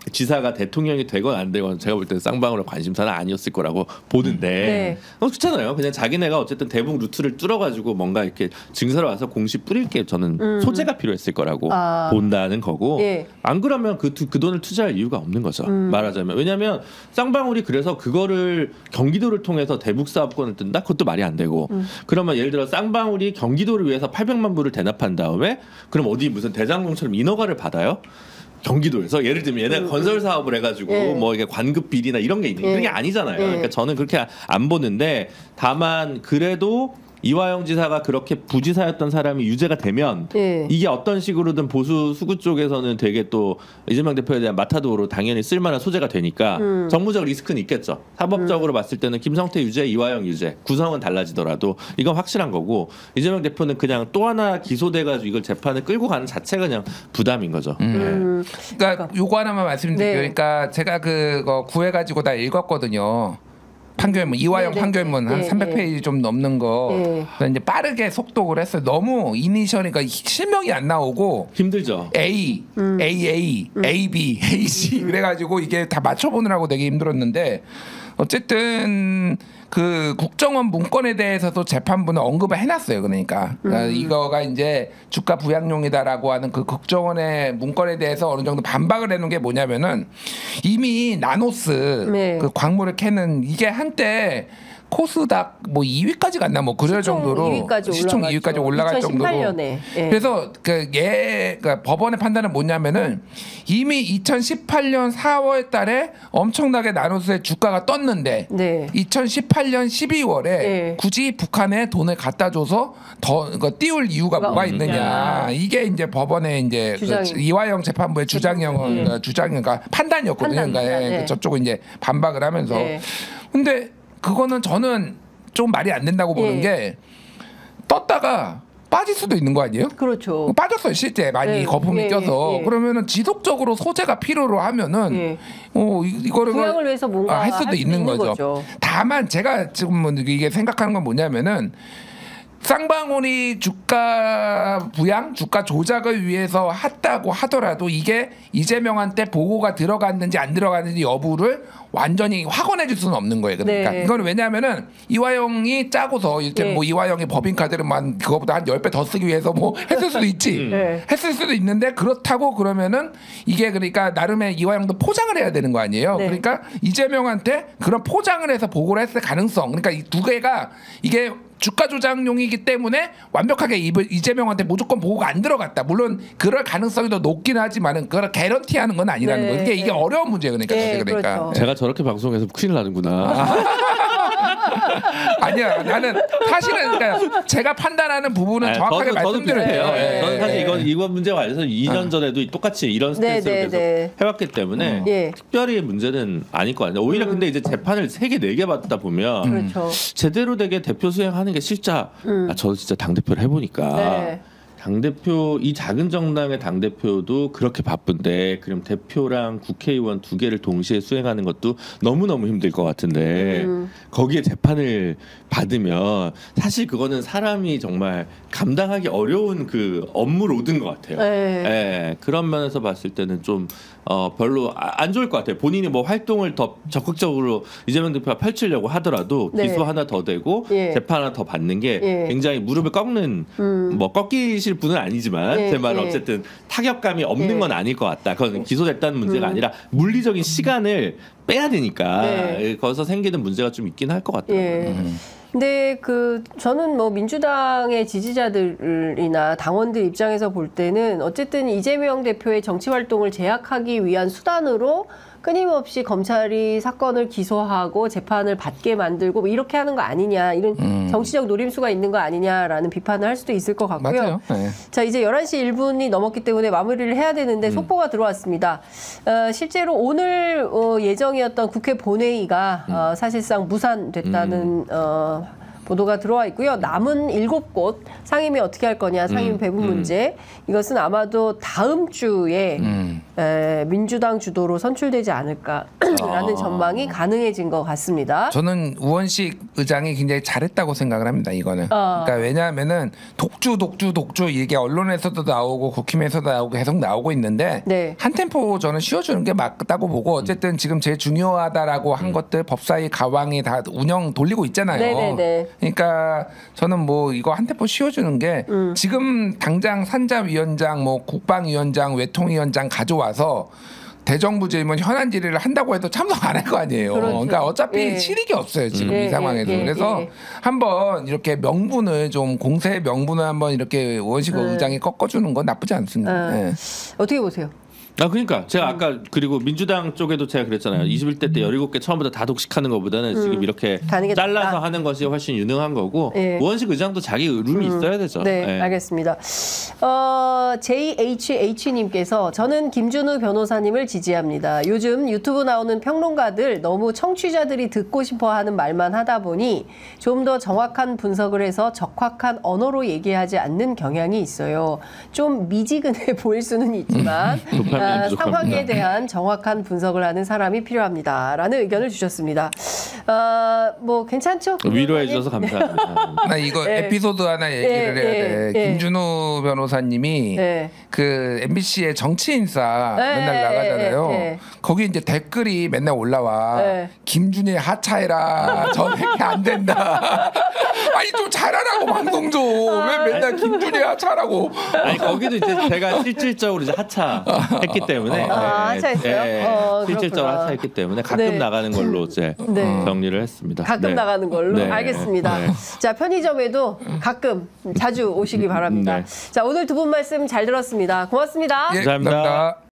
지사가 대통령이 되건 안 되건 제가 볼 때는 쌍방울의 관심사는 아니었을 거라고 보는데 네. 어, 그렇잖아요. 그냥 자기네가 어쨌든 대북 루트를 뚫어가지고 뭔가 이렇게 증사로 와서 공시 뿌릴 게 저는 음. 소재가 필요했을 거라고 아. 본다는 거고 예. 안 그러면 그, 두- 그 돈을 투자할 이유가 없는 거죠. 음. 말하자면 왜냐하면 쌍방울이 그래서 그거를 경기도를 통해서 대북 사업권을 뜬다? 그것도 말이 안 되고 음. 그러면 예를 들어 쌍방울이 경기도를 위해서 팔백만 불을 대납한 다음에 그럼 어디 무슨 대장동처럼 인허가를 받아요? 경기도에서 예를 들면 얘네 건설 사업을 해가지고 예. 뭐 이게 관급 비리나 이런 게 있는 예. 그런 게 아니잖아요. 예. 그러니까 저는 그렇게 안 보는데 다만 그래도 이화영 지사가 그렇게 부지사였던 사람이 유죄가 되면 예. 이게 어떤 식으로든 보수 수구 쪽에서는 되게 또 이재명 대표에 대한 마타도로 당연히 쓸만한 소재가 되니까 음. 정무적 리스크는 있겠죠. 사법적으로 봤을 때는 김성태 유죄, 이화영 유죄, 구성은 달라지더라도 이건 확실한 거고 이재명 대표는 그냥 또 하나 기소돼가지고 이걸 재판을 끌고 가는 자체가 그냥 부담인 거죠. 음. 그러니까 요거 하나만 말씀드릴게요. 네. 그러니까 제가 그거 구해가지고 다 읽었거든요. 판결문 이화영 네, 네, 판결문 한 네, 삼백 페이지 좀 넘는 거. 네. 그래서 이제 빠르게 속독을 했어요. 너무 이니셜이니까 실명이 안 나오고 힘들죠. A, 음. 에이에이, 에이비, 에이씨 그래가지고 이게 다 맞춰보느라고 되게 힘들었는데 어쨌든 그 국정원 문건에 대해서도 재판부는 언급을 해놨어요. 그러니까, 그러니까 이거가 이제 주가 부양용이다라고 하는 그 국정원의 문건에 대해서 어느 정도 반박을 해놓은 게 뭐냐면은 이미 나노스 네. 그 광물을 캐는 이게 한때 코스닥 뭐 이 위까지 갔나 뭐 그럴 시총 정도로 이 위까지 시총 이 올라갔죠. 위까지 올라갈 정도로 이천십팔 년에. 예. 그래서 그얘 그러니까 법원의 판단은 뭐냐면은 이미 이천십팔 년 사월 달에 엄청나게 나노스의 주가가 떴는데 네. 이천십팔 년 십이월에 예. 굳이 북한에 돈을 갖다 줘서 더 이거 띄울 이유가 뭐가 뭐가 없느냐. 있느냐 이게 이제 법원의 이제 주장이- 그 이화영 재판부의 주장형 예. 주장 그러니까 판단이었거든요. 판단, 그러니까 예, 네. 저쪽은 이제 반박을 하면서 네. 근데 그거는 저는 좀 말이 안 된다고 보는 예. 게 떴다가 빠질 수도 있는 거 아니에요? 그렇죠. 빠졌어요 실제 많이 네, 거품이 예, 껴서 예, 예. 그러면은 지속적으로 소재가 필요로 하면은 예. 어 이- 이거를 부양을 위해서 뭔가 아, 할 수도 할 수도 있는 있는 거죠. 거죠. 다만 제가 지금 뭐 이게 생각하는 건 뭐냐면은 쌍방울이 주가 부양, 주가 조작을 위해서 했다고 하더라도 이게 이재명한테 보고가 들어갔는지 안 들어갔는지 여부를 완전히 확언해 줄 수는 없는 거예요. 그러니까 네. 이거는 왜냐하면은 이화영이 짜고서 이렇게 네. 뭐 이화영이 법인카드를만 그거보다 한 십 배 더 쓰기 위해서 뭐 했을 수도 있지. 네. 했을 수도 있는데 그렇다고 그러면은 이게 그러니까 나름의 이화영도 포장을 해야 되는 거 아니에요. 네. 그러니까 이재명한테 그런 포장을 해서 보고를 했을 가능성. 그러니까 이 두 개가 이게 주가 조작용이기 때문에 완벽하게 이- 이재명한테 무조건 보고가 안 들어갔다. 물론 그럴 가능성이 더 높긴 하지만은 그걸 개런티하는 건 아니라는 네, 거예요. 이게 이게 네. 어려운 문제예요. 그러니까 네, 사실 그러니까. 그렇죠. 제가 저렇게 방송해서 큰일 나는구나. 아니야 나는 사실은 그러니까 제가 판단하는 부분은 아, 정확하게 저도, 저도 말씀드려요. 비슷해요. 예, 저는 사실 예. 이건 이번 문제가 아니라서 이 년 전에도 똑같이 이런 스탠스로 네, 계속 네. 해왔기 때문에 예. 특별히 문제는 아닐 것 같아요. 오히려 근데 이제 재판을 세 개 네 개 받다 보면 그렇죠. 제대로 되게 대표 수행하는 게 실자. 아, 저 진짜 당 대표를 해보니까. 네. 당대표 이 작은 정당의 당대표도 그렇게 바쁜데 그럼 대표랑 국회의원 두 개를 동시에 수행하는 것도 너무너무 힘들 것 같은데 음. 거기에 재판을 받으면 사실 그거는 사람이 정말 감당하기 어려운 그 업무 로드인 것 같아요. 네. 예, 그런 면에서 봤을 때는 좀 어, 별로 아- 안 좋을 것 같아요. 본인이 뭐 활동을 더 적극적으로 이재명 대표가 펼치려고 하더라도 네. 기소 하나 더 되고 예. 재판 하나 더 받는 게 예. 굉장히 무릎을 꺾는 음. 뭐 꺾이실 분은 아니지만 예, 제 말은 예. 어쨌든 타격감이 없는 예. 건 아닐 것 같다. 그건 기소됐다는 문제가 음. 아니라 물리적인 시간을 빼야 되니까 네. 예, 거기서 생기는 문제가 좀 있긴 할 것 같아요. 예. 근데 그 저는 뭐 민주당의 지지자들이나 당원들 입장에서 볼 때는 어쨌든 이재명 대표의 정치 활동을 제약하기 위한 수단으로 끊임없이 검찰이 사건을 기소하고 재판을 받게 만들고 뭐 이렇게 하는 거 아니냐 이런 음. 정치적 노림수가 있는 거 아니냐라는 비판을 할 수도 있을 것 같고요. 맞아요. 네. 자, 이제 열한 시 일 분이 넘었기 때문에 마무리를 해야 되는데 속보가 들어왔습니다. 어, 실제로 오늘 어, 예정이었던 국회 본회의가 어, 사실상 무산됐다는 어, 보도가 들어와 있고요. 남은 일곱 곳 상임위 어떻게 할 거냐, 상임위 배분 문제. 이것은 아마도 다음 주에 음. 에, 민주당 주도로 선출되지 않을까라는 아. 전망이 가능해진 것 같습니다. 저는 우원식 의장이 굉장히 잘했다고 생각을 합니다. 이거는. 어. 그러니까 왜냐하면은 독주, 독주, 독주 이게 언론에서도 나오고 국힘에서도 나오고 계속 나오고 있는데 네. 한 템포 저는 씌워주는 게 맞다고 보고 어쨌든 지금 제일 중요하다라고 한 것들 법사위 가왕이 다 운영 돌리고 있잖아요. 네네네. 그러니까 저는 뭐 이거 한 템포 씌워주는 게 음. 지금 당장 산자위원장, 뭐 국방위원장, 외통위원장 가져와서 대정부 질문 현안 질의를 한다고 해도 참석 안 할 거 아니에요. 그렇죠. 그러니까 어차피 예. 실익이 없어요 지금 예, 이 상황에서. 예, 예, 그래서 예. 한번 이렇게 명분을 좀 공세의 명분을 한번 이렇게 우원식 네. 의장이 꺾어주는 건 나쁘지 않습니다. 어. 예. 어떻게 보세요? 아 그러니까 제가 아까 그리고 민주당 쪽에도 제가 그랬잖아요. 이십일 대 때 열일곱 개 처음부터 다 독식하는 것보다는 지금 이렇게 가는 게 잘라서 낫다. 하는 것이 훨씬 유능한 거고 예. 우원식 의장도 자기 룸이 있어야 되죠. 네, 예. 알겠습니다. 어, 제이에이치에이치님께서 저는 김준우 변호사님을 지지합니다. 요즘 유튜브 나오는 평론가들 너무 청취자들이 듣고 싶어하는 말만 하다 보니 좀 더 정확한 분석을 해서 적확한 언어로 얘기하지 않는 경향이 있어요. 좀 미지근해 보일 수는 있지만 도파민이 아, 부족합니다. 상황에 대한 정확한 분석을 하는 사람이 필요합니다라는 의견을 주셨습니다. 어, 뭐 괜찮죠? 위로해 주셔서 감사합니다. 나 이거 예. 에피소드 하나 얘기를 예, 해야 예, 돼. 예. 김준우 변호사님이 예. 그 엠비씨의 정치인사 예, 맨날 예, 나가잖아요. 예, 예. 거기 이제 댓글이 맨날 올라와. 예. 김준희 하차해라. 저 새끼 안 된다. 아니 좀 잘하라고 방송 좀. 왜 맨날 김준희 하차라고. 아니 거기도 이제 제가 실질적으로 이제 하차했기 때문에 아, 네, 하차했어요? 네, 어, 실질적으로 그렇구나. 하차했기 때문에 가끔 네. 나가는 걸로 이제 네. 정리를 했습니다. 가끔 네. 나가는 걸로 네. 알겠습니다. 네. 자, 편의점에도 가끔 자주 오시기 바랍니다. 네. 자, 오늘 두 분 말씀 잘 들었습니다. 고맙습니다. 예, 감사합니다. 감사합니다.